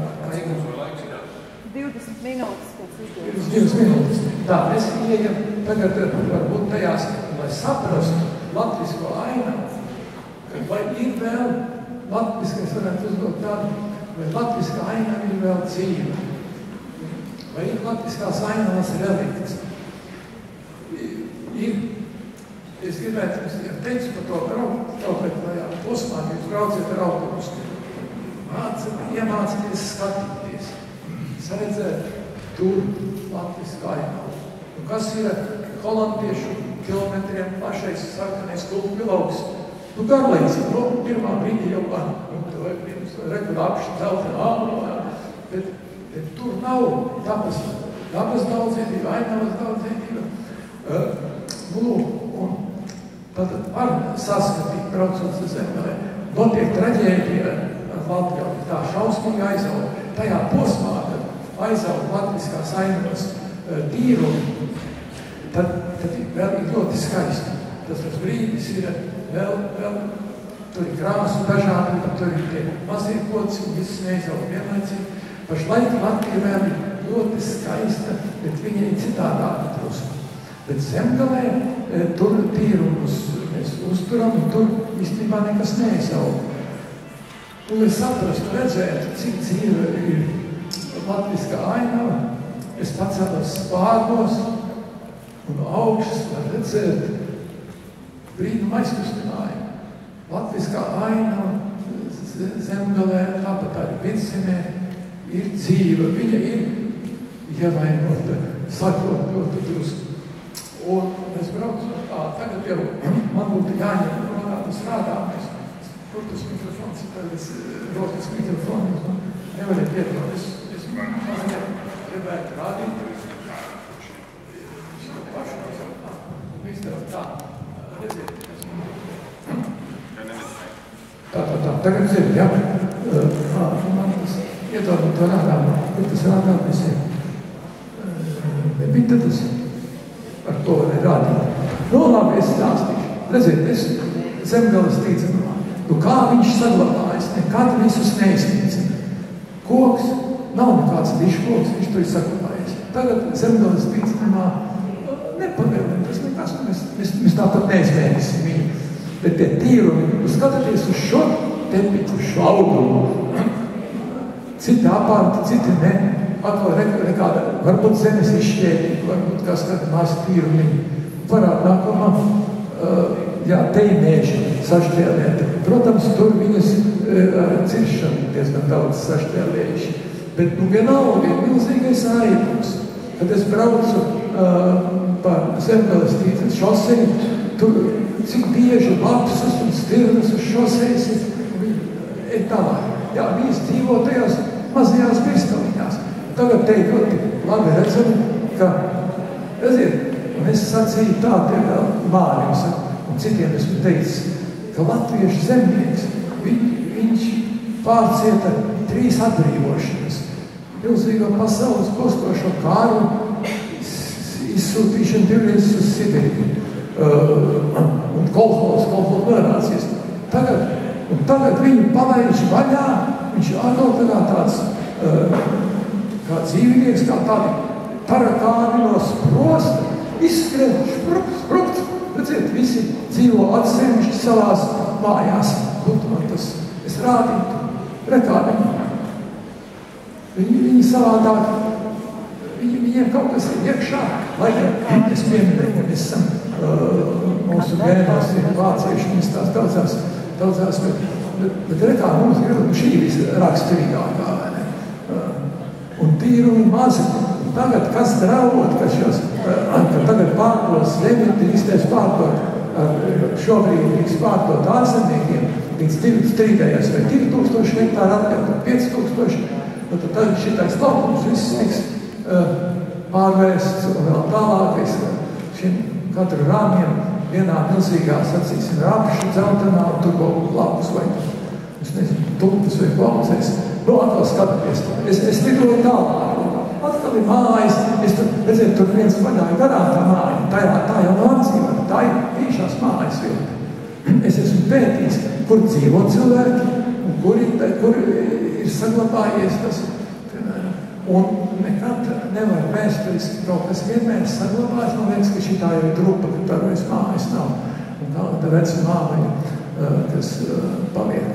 [SPEAKER 5] 20 minūtes pēc izdevumu.
[SPEAKER 2] 20 minūtes. Tā, mēs ieejam tagad varbūt tajās, lai saprastu latvisko ainavu, vai ir vēl latviska, es varētu uzdot tādu, vai latviska ainava ir vēl dzīva, vai ir latviskās ainavas relikts. Es gribētu jums teicu par to braukājā posmā, ka jūs brauciet ar autobusu. Iemācieties skatīties, saredzēt tur latvisku ainavu. Un kas ir holandiešu kilometriem plašais sarkanais stulpilauks? Garlaicīgi, pirmā brīdī jau rekur apši dzeltena āmulā, bet tur nav dabas daudzveidība, ainavas daudzveidība. Un tad var saskatīt, braucot uz Zemgalē, notiek traģēdija ar Latviju, tā šausmīgi aizaug. Tajā posmā, kad aizaug latviskās ainavas tīrumu, tad vēl ir ļoti skaisti. Tas brīdis ir vēl tur ir krāsu dažādi, tur ir tie mazie koci, un viss neaizaug vienlaicīgi. Pašlaik Latvija vēl ir ļoti skaista, bet viņa ir citādāka drusku. Bet Zemgalē tur tīrumus mēs uzturam, un tur īstenībā nekas neaizaug. Un es saprastu, redzētu, cik dzīve ir latviskā ainava. Es pacēlos spārnos un augšas var redzēt brīnumu aizkustinājumu. Latviskā ainava Zemgalē, tāpat arī Vidzemē, ir dzīva. Viņa ir ievainota, sakot ļoti drusku. Un es braucu, tagad jau man būtu jāņem, tas rādā, kur tas mikrofons ir, tagad es rokas mikrofonu, nevarēju piedot. Es gribētu rādīt. Tā, redziet, tagad zinu, jā. Man tas iedod to rādām, kur tas rādām visiem. Nebija tas ar to varēja rādīt. Labi, es stāstīšu. Redziet, es Zemgales tīdzenumā. Kā viņš saglabājas, nekad visus neiztīdzina. Koks nav nekāds biškoks, viņš tur ir saglabājies. Tagad Zemgales tīdzenumā nepavēlē, tas nekas, mēs tāpat neizmēnesim viņu. Bet tie tīrumi, skatāties uz šo tepiķu, uz šo augumu. Citi apārti, citi ne. Atkal nekāda, varbūt zemes izšķēdība, varbūt kas kāda māsa tīrumiņa. Varētu nākamā, teinēši sašķēlēti. Protams, tur viņas ciršana diezgan daudz sašķēlējuši. Bet, vienalga ir milzīgais ājums. Kad es braucu pa Zemgales tīdzes šoseju, tur cik bieži lapsas un stirnas uz šosejas ir tālāk. Jā, viņas dzīvo tajās mazajās pirskaliņās. Tagad te ļoti labi redzam, ka, redziet, un es sacīju tādiem Mārim un citiem esmu teicis, ka latviešu zemnieks, viņš pārcieta 3 atbrīvošanas. Milzīgo pasaules kostošo kāru izsūtīšanu 2 reizes uz Sibiriju un kolhos norācies. Tagad viņu palaiž vaļā, viņš atkal tāds kā dzīvinieks, kā tādi tarakāni no sprosta, izskrien, sprukt. Redziet, visi dzīvo atsevišķi savās mājās. Man tas, es rādītu, rekādiņu. Viņi savādāk, viņiem kaut kas ir iekšā, lai es pieminēju, ka mēs esam mūsu gēnās ir vācieši, mēs tās daudzās, bet Bet rekā mums ir šī visraksturīgākā, vai ne? Un tīru un mazi. Tagad, kas draudot, ka tagad pārdos zemi, drīkstēs pārdot, šobrīd drīkst pārdot ārzemniekiem, līdz 2-3 vai 2000 hektāru atļaut, 5000, tad šitais laukums viss tiks pārvērsts un vēl tālākais šim katru rāmiem vienā milzīgā, sacīsim, rapšu, dzeltenā un tur kaut labus vai, es nezinu, tulpes vai klaucēs. Atkal skatāties, es lidoju tālāk, atkal ir mājas, es tur, redziet, tur viens vaļāja garām tā māja, tā jau nav dzīvota, tā ir īšās mājas vieta. Es esmu pētījis, kur dzīvo cilvēki un kur ir saglabājies tas, un nekad nevar vēsturiski kaut kas vienmēr saglabājas, man liekas, ka šitā jau ir drupa, ka tā vairs mājas nav, un tā veca māmaņa, kas paliek.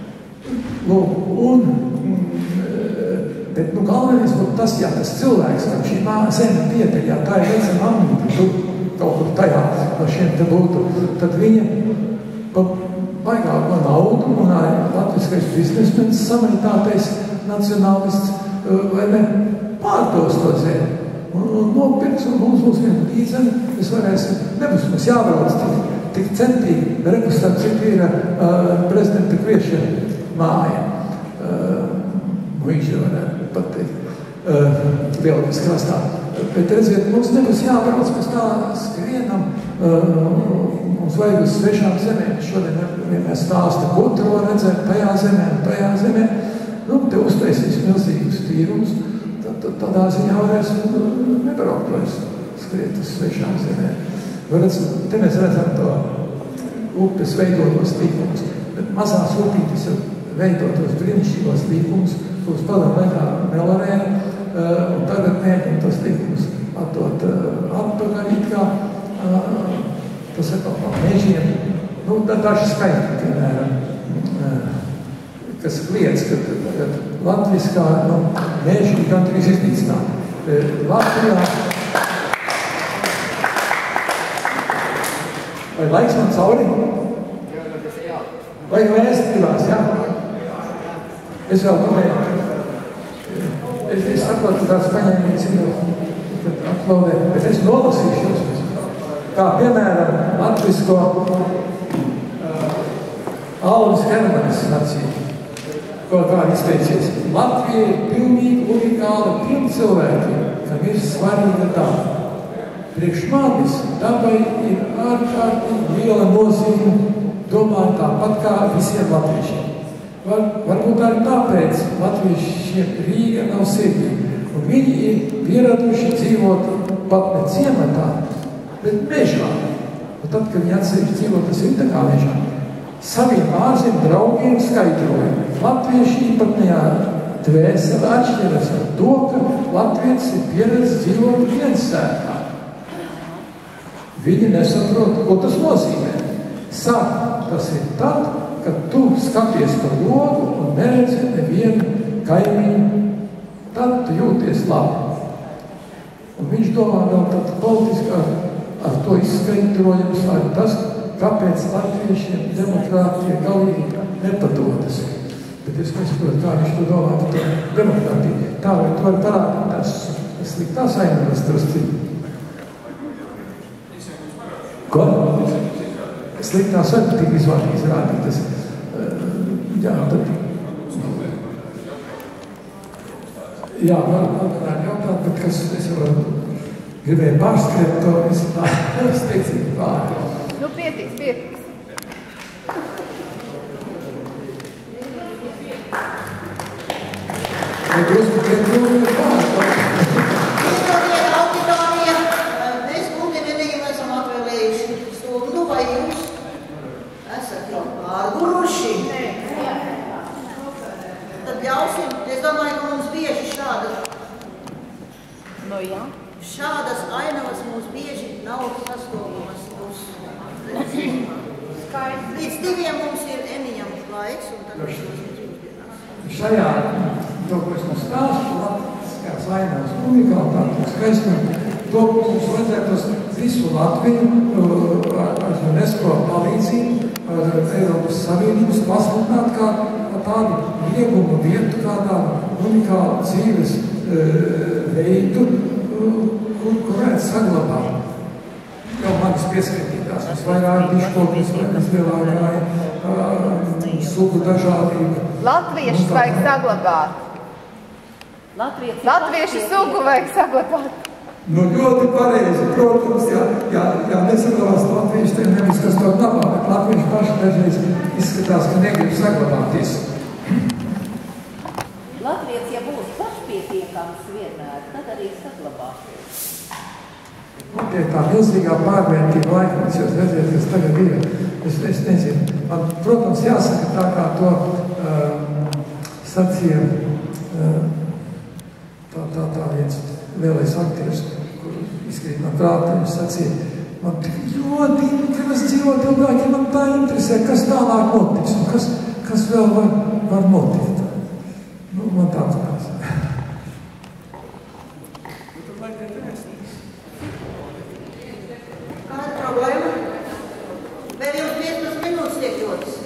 [SPEAKER 2] Lūk, bet, galvenais būtu tas, ja tas cilvēks, ka šī zeme pieta, ja tā ir veca mamīta, tur kaut kur tajā no šiem te būtu, tad viņa baigā no naudu un latviskais biznesmenis, samaritātais nacionālists, vai ne, pārdos to zemi. Un nopirks, un mums būs viena līdzene, mēs varēsim, nebūs mums jābrauc tik centīgi, rekustam, cik ir prezidenta Kvieša māja. Viņš jau varētu pateikt Lielākas krastā. Bet, redziet, mums nebūs jābrauc, mēs tā skrienam, mums vajag uz svešām zemēm. Šodien vienmēr stāsta, ko tur var redzēt tajā zemē un tajā zemē. Te uztaisīs milzīgus tīrumus, tādā ziņā varēs nebraukt vairs skriet uz svešām zemēm. Te mēs redzam to upes veidotos līkumus, bet mazās upītes jau veidotos brīnišķīgos līkumus, kurus padam laikā melarē, un tagad mēģina tos līkumus atdot atpakaļ it kā, tas ir kaut kā mežiem. Daži skaitļi, piemēram, kas kliedz, ka latviskā meži ir gandrīz iznīcināti. Latvijā vai laiks man cauri? Vai vēst gribās, jā? Es vēl domāju, es saprotu, ka tāds paņēmīgs ir atlaudē, bet es nolasīšu jums, kā piemēram latvisko Alvis Hermanis sacīja, ko kā izteicies. Latvija ir pilnīgi unikāla cilvēki, kam ir svarīga daba. Priekš manis dabai ir ārkārtīgi liela nozīme, domāju tāpat kā visiem latviešiem. Varbūt arī tāpēc latviešiem Rīga nav sirdī, un viņi ir pieraduši dzīvot pat ne ciematā, bet mežā. Un tad, kad viņi atsevišķi dzīvo, tas ir tā kā mežā. Saviem ārzem draugiem skaidroja, latvieši īpatnējā dvēsele atšķiras ar to, ka latvietis ir pieredzis dzīvot viensētā. Viņi nesaprot, ko tas nozīmē. Saka, tas ir tad, kad tu skaties par logu un neredzi nevienu kaimiņu, tad tu jūties labi. Un viņš domā vēl tad politiski ar to izskaidrojums, ar tas, kāpēc latviešiem demokrātija galīgi nepadodas. Bet es nesaprotu, kā viņš to domā par to demokrātiju. Tā vai tu vari parādīt tās sliktās ainavas drusci. Ko? Sliktās arī tik izrādītas. Jā, tad... Jā, varētu jautāt, bet kas es jau gribēju pārskriet to visu tā, es teicīju pār.
[SPEAKER 5] Pietīs.
[SPEAKER 2] Vai drusku pietūri pār?
[SPEAKER 1] Auditorija, mēs Kultiņiem esam atvēlējuši stundu, vai jūs esat jau pārguruši? Tad ļausim, es domāju, ka mums bieži šādas ainavas mums bieži nav sastopamas. Līdz 2 mums ir Enijam laiks, un tad mēs būs
[SPEAKER 2] šajā, to, ko es mums stāstu, latviskās ainavas unikalitāti un skaistumu, to mums vajadzētu visu Latviju ar UNESCO palīdzību, ar Eiropas Savienības pasludināt kā tādu iegumu vietu, kā tādu unikālu dzīves veidu, kur varētu saglabāt. Jau manis pieskaitītās, mums vairāk biškopis, vairāk lielākā sugu dažādība.
[SPEAKER 6] Latvieši vajag saglabāt. Latvieši sugu vajag saglabāt.
[SPEAKER 2] Nu, ļoti pareizi, protams, jā, nesaglabās latvieši, te nevis, kas to nabā, bet latvieši paši dažreiz izskatās, ka negrib saglabāt visu.
[SPEAKER 7] Latvijas, ja būs pašpietiekams vienmēr, tad arī saglabāsies.
[SPEAKER 2] Tie tā milzīgā pārvērtība laikmets, jūs redziet, kas tagad ir. Es nezinu. Man, protams, jāsaka tā, kā to sacīja tā viens lielais aktieris, kur izkrīt no prāta, viņš sacīja, man ļoti gribas dzīvot ilgāk, ja man tā interesē, kas tālāk notiks un kas vēl var notikt. Nu, man tāds prāts.
[SPEAKER 1] Kāda problēma? Vēl jums 15 minūtes tiek dotas.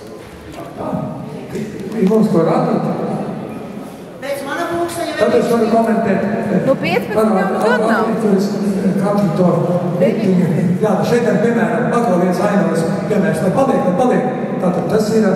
[SPEAKER 2] Ir mums ko rādīt?
[SPEAKER 1] Pēc mana pulksteņa
[SPEAKER 2] Tad es varu komentēt.
[SPEAKER 6] Nu, 15 minūtes gan nav.
[SPEAKER 2] Katru to rītiņu. Jā, šeit ir, piemēram, atkal viens ainavas piemērs. Lai paliek. Tātad tas ir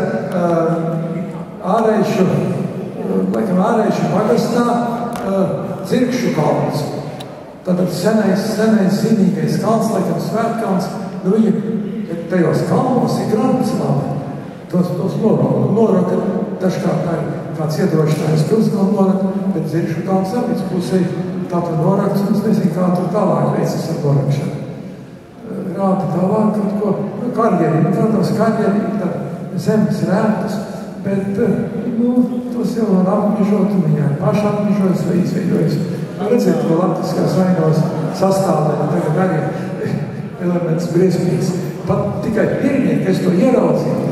[SPEAKER 2] ārējušu pagastā Dzirkšu kalns. Tātad senais zinīgais kalns, laikam Svētkalns. Nu, ja tajos kalnos ir grants labi. Tos noraka dažkārt kāds iedrošinājums pilskalnu noraka, bet Dzirkšu kalns apēc pusē tātad norakts, un es nezinu, kā tur tālāk veicas ar norakšanu. Rāda tālāk kaut ko, karjeri, protams, tad zemes rētas, bet, tos jau var apmežot, un viņā ir paši apmežojas vai izveidojas. Redziet, ka latviskās ainavas sastāvdaļa tagad arī elements briesmīgs. Pat tikai pirmie, kas to ieraudzīja,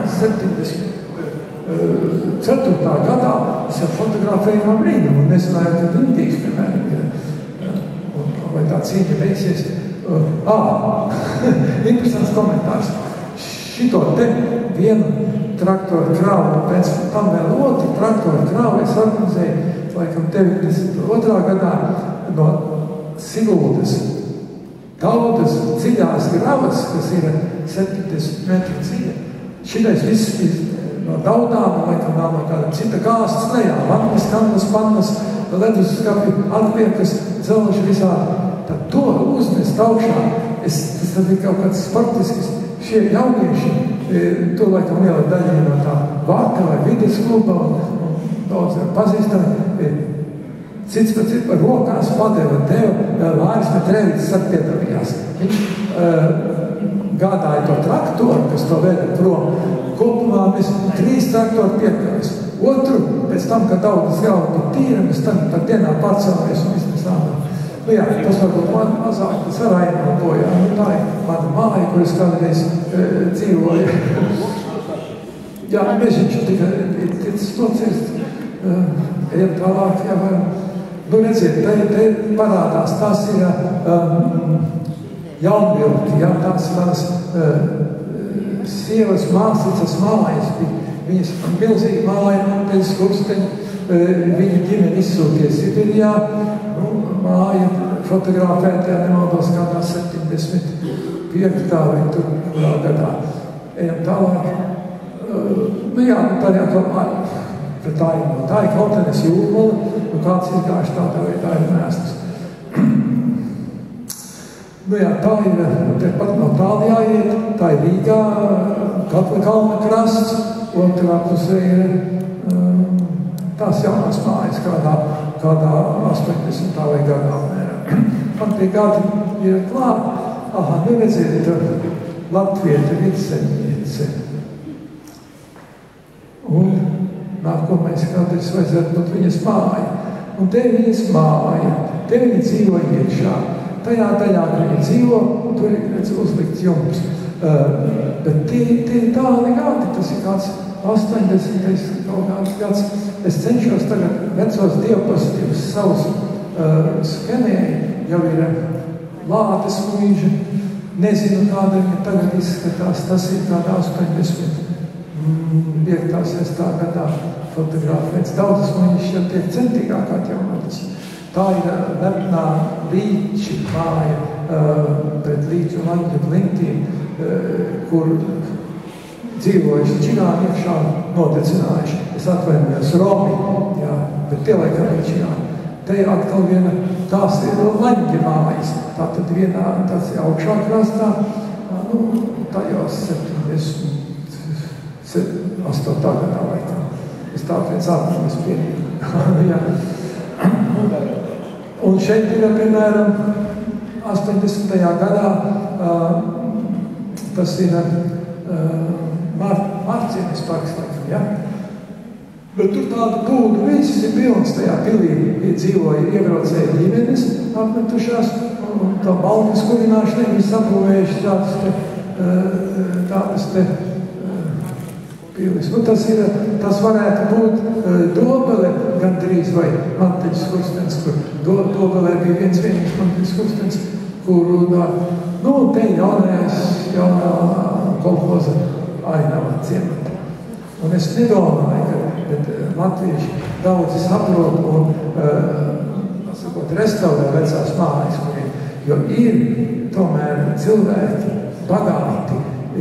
[SPEAKER 2] 74. gadā es ar fotografējumu brīnumu un nezināju, ka Indijas, piemēram, vai tā cīņa beigsies. Interesants komentārs. Šito te vienu traktoru krāvu, pēc tam vēl otru traktoru krāvu es organizēju, laikam 92. gadā no Siguldas Daudas dziļās gravas, kas ir 70 metru dziļa. Šitais viss no Daudām, laikam nav no kāda cita kāstas lejā. Vannas, kannas, pannas, leduskapi, atliekas, dzelži visādi. Tad to uzmest augšā. Tas tad ir kaut kāds sportisks. Šie jaunieši, to laikam liela daļa no tā vārka vai vides kluba un daudz pazīstami. Cits par rokās padeva Deva Vāris Petrēvics piedalījās. Viņš gādāja to traktoru, kas to veda prom. Kopumā mēs 3 traktoru piekājas. Otru, pēc tam, kad Daudas galva bija tīra, mēs tam par dienā pārcēlēs un iznesām. Nu jā, tas varbūt man mazāk, tas ar ainava bojā. Tā ir mana māja, kur es kādreiz dzīvoju. Jā, mežiņš tikai ticis nocirst. Ejam tālāk, jā, varam. Nu, redziet, te parādās, tās ir jaunvilki, jā, tās manas sievas māsicas mājas bija. Viņas milzīgi māja, pēc skursteņa, viņa ģimene izsūties Sibirijā, māja fotografētajā nemaldos kādā 75. vai tur gadā. Ejam tālāk. Nu jā, tā jāklapāja. Tā ir Kautenes jūrmala, un kāds izgājuši tādā veidā ir mēstas. Nu jā, tā ir, tepat no tāli jāiet, tā ir Rīgā, Kalna krasts, otrā pusē ir tās jaunās mājas kādā 80. vai gadā apmēram. Man tie gadi ir klāt, nu redziet, Latvieta vidzeņiece. Un nākamais kādreiz vajadzētu būt viņas māja. Un te viņas māja, te viņa dzīvo iekšā. Tajā daļā, kur viņa dzīvo, tur ir uzlikts jums. Bet tie tāli gadi, tas ir kāds 80. kaut kāds gads. Es cenšos tagad vecos diapozitīvus savus skenēju, jau ir Lādes mūža. Nezinu, kāda viņa tagad izskatās. Tas ir kādā 85. 6. gadā fotografēts. Daudzas mūžas jau tiek centīgāk atjaunotas. Tā ir lepnā līča māja pret līču Laņģu blintīm, kur dzīvojuši čigāni iekšā nodedzinājuši. Es atvainojos Romi, jā, bet tie laikam ir čigāni. Te ir atkal viena, tās ir Laņģa mājas. Tātad vienā, tas ir augšā krastā, tajos 78. gadā laikam. Es tāpēc atmiņas pieņemu. Un šeit ir, piemēram, 80. gadā, tas ir Mārcienes parks, laikam, ja? Bet tur tāda būda, viss ir pilns tajā pilī, dzīvoja iebraucēja ģimenes apmetušās, un tā balkas kurināšana bija sabūvējuši tādas te pilis. Nu, tas varētu būt Dobele gandrīz vai Manteļas Kurstens, kur Dobelē bija viens vienīgs Manteļas Kurstens, kuru, te jaunā kolhoza ainavā ciemata. Un es nedomāju, ka latvieši daudzi saprot un, restaurē vecās mājas, jo ir tomēr cilvēki bagāti,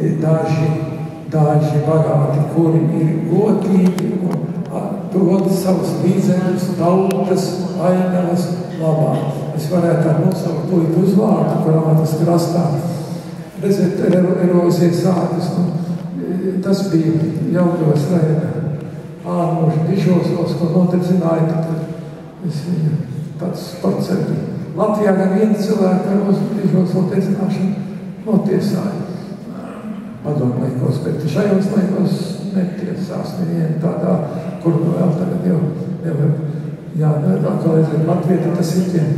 [SPEAKER 2] daži bagāti, kuri ir godīgi un dod savus līdzekļus, tautas, ainavas labā. Es varētu ar nosaukt puitu uzvārdu, kurā tas krastā. Redziet, erozijas sākas. Tas bija Jautavas rajona ārmužu Dižosos, ko notecināja, tad es viņu tāds sportsēdi. Latvijā gan viena cilvēka ar Dižoso tecināšanu notiesāja. Padomlaikos, bet šajos laikos netiesās nevienu tādā, kur vēl tagad jau nevar jāaktualizēt Latvijā, tas ir tiem.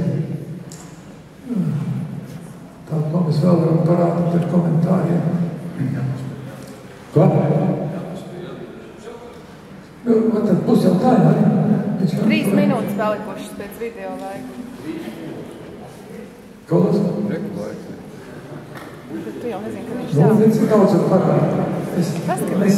[SPEAKER 2] Tā, ko mēs vēl varam parādīt ar komentāriem. Ko? Tad būs jau tā, jā?
[SPEAKER 6] 3 minūtes palikušas pēc video laika.
[SPEAKER 2] Kolas?
[SPEAKER 6] Bet tu jau nezini, ka viņš
[SPEAKER 2] sāk. Viņš ir daudz ar parādu.
[SPEAKER 6] Paskatās,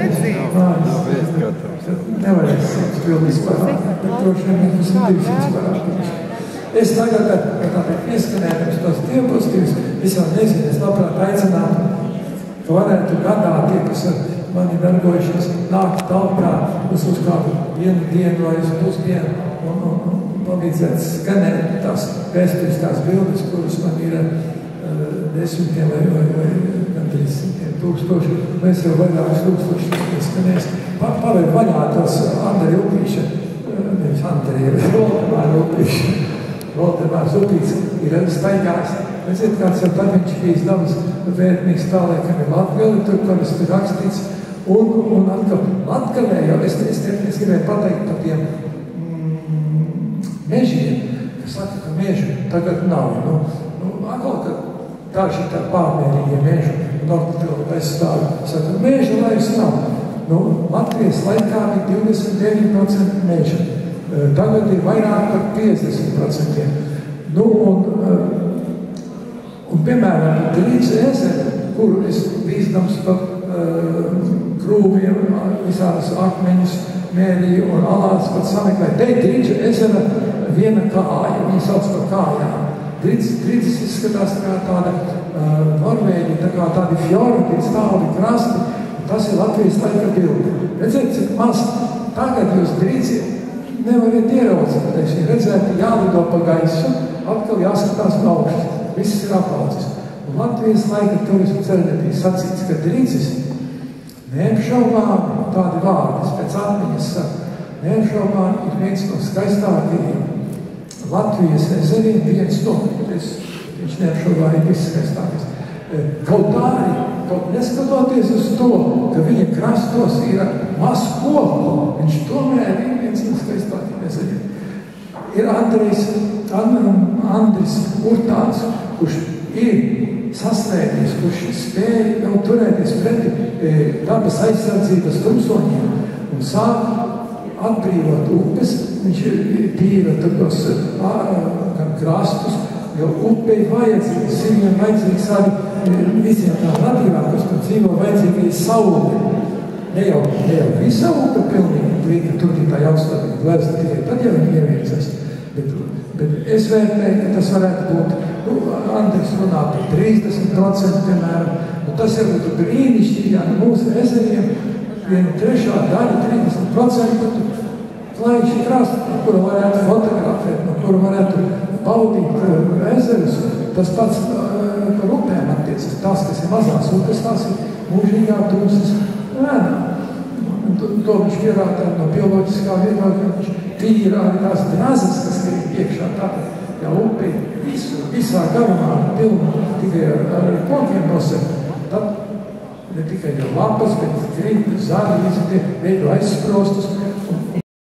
[SPEAKER 2] nevarēs 100 pilnīs parādu, bet droši vien 200 parādu. Es tagad ieskanējums tos diapozitīvus, es jau nezinu, es labprāt aicinātu, ka varētu gadā tie, kas mani darbojušies, nākt talpā uz kādu vienu dienu vai uz pusdienu un palīdzēt skanēt tās vēsturiskās bildes, kuras man ir desmitiem vai gandrīz 1000. Mēs jau vairākus tūkstošus skanēs. Pavēr vaļā tās Andrija Upīša, nevis Andrija, bet Valdemārs Upīts ir staigājis. Mēs zināt, kāds jau tad viņš bijis dabas vērtnieks tā, laikam ir Latgali, tur, kur es tur rakstīts. Un atkal, Latgalē jau, es gribēju pateikt par tiem mežiem, kas saka, ka mežu tagad nav. Atkal, ka daži tā pārmērīgie mežu, un ornitologi aizstāvi, saka, mežu vairs nav. Latvijas laikā bija 29% meža. Tagad ir vairāk par 50%. Un piemēram, Drīdz ezera, kuru es bīzdams pa krūmiem, visādas akmeņus mērīju un alāts pat sameklēju. Te ir Drīdz ezera viena kāja, viņa sauc par kājām. Drīdz izskatās kā tāda Norvēģija, tā kā tādi fjordi, stāvi krasti. Tas ir Latvijas laika bilde. Redziet, cik maz tagad jūs Drīdzi nevariet ieraudzīt, redzēt, jālido pa gaisu, atkal jāskatās no augšas. Viss ir apaudzis. Un Latvijas laika turismu ceļvedī sacīts, ka Drīdzis neapšaubām tādi vārdi, pēc atmiņas saka, neapšaubām ir viens no skaistākajiem Latvijas ezeriem, viens no, viņš neapšaubām ir viss skaistākais. Kaut arī, kaut neskatoties uz to, ka viņa krastos ir maz koku, viņš tomēr ir viens no skaistākajiem ezeriem. Ir Andris Urtāns, kurš ir saslēties, kurš spēja jau turēties preti dabas aizsardzības tumsoņiem un sāk atbrīvot upes. Viņš tīra tos gan krastus, jo upei vajadzīgs, viņiem vajadzīgs arī visiem tā natīvāk, kas tur dzīvo, vajadzīga ir saule. Ne jau visa upe pilnīgi, tur tā jaustabīgi glēsta tikai tad, ja viņi ieviecas. Bet es vērtēju, ka tas varētu būt, Andris runā par 30%, piemēram, un tas jau būtu brīnišķīgi, ja mūsu ezeriem 1/3 daļa, 30% klaiši krasti, no kura varētu fotografēt, no kura varētu baudīt ezerus. Tas pats par upēm attiecas. Tās, kas ir mazās upes, tās ir mūžīgā tūsas ēnā. To viņš pierādā no bioloģiskā viedokļa, viņš tīra arī tās drazas, kas ir iekšā tātad, ja upi visā garumā pilna tikai ar kokiem nosaka, tad ne tikai jau lapas, bet grība, zāri, veido aizsprostus, un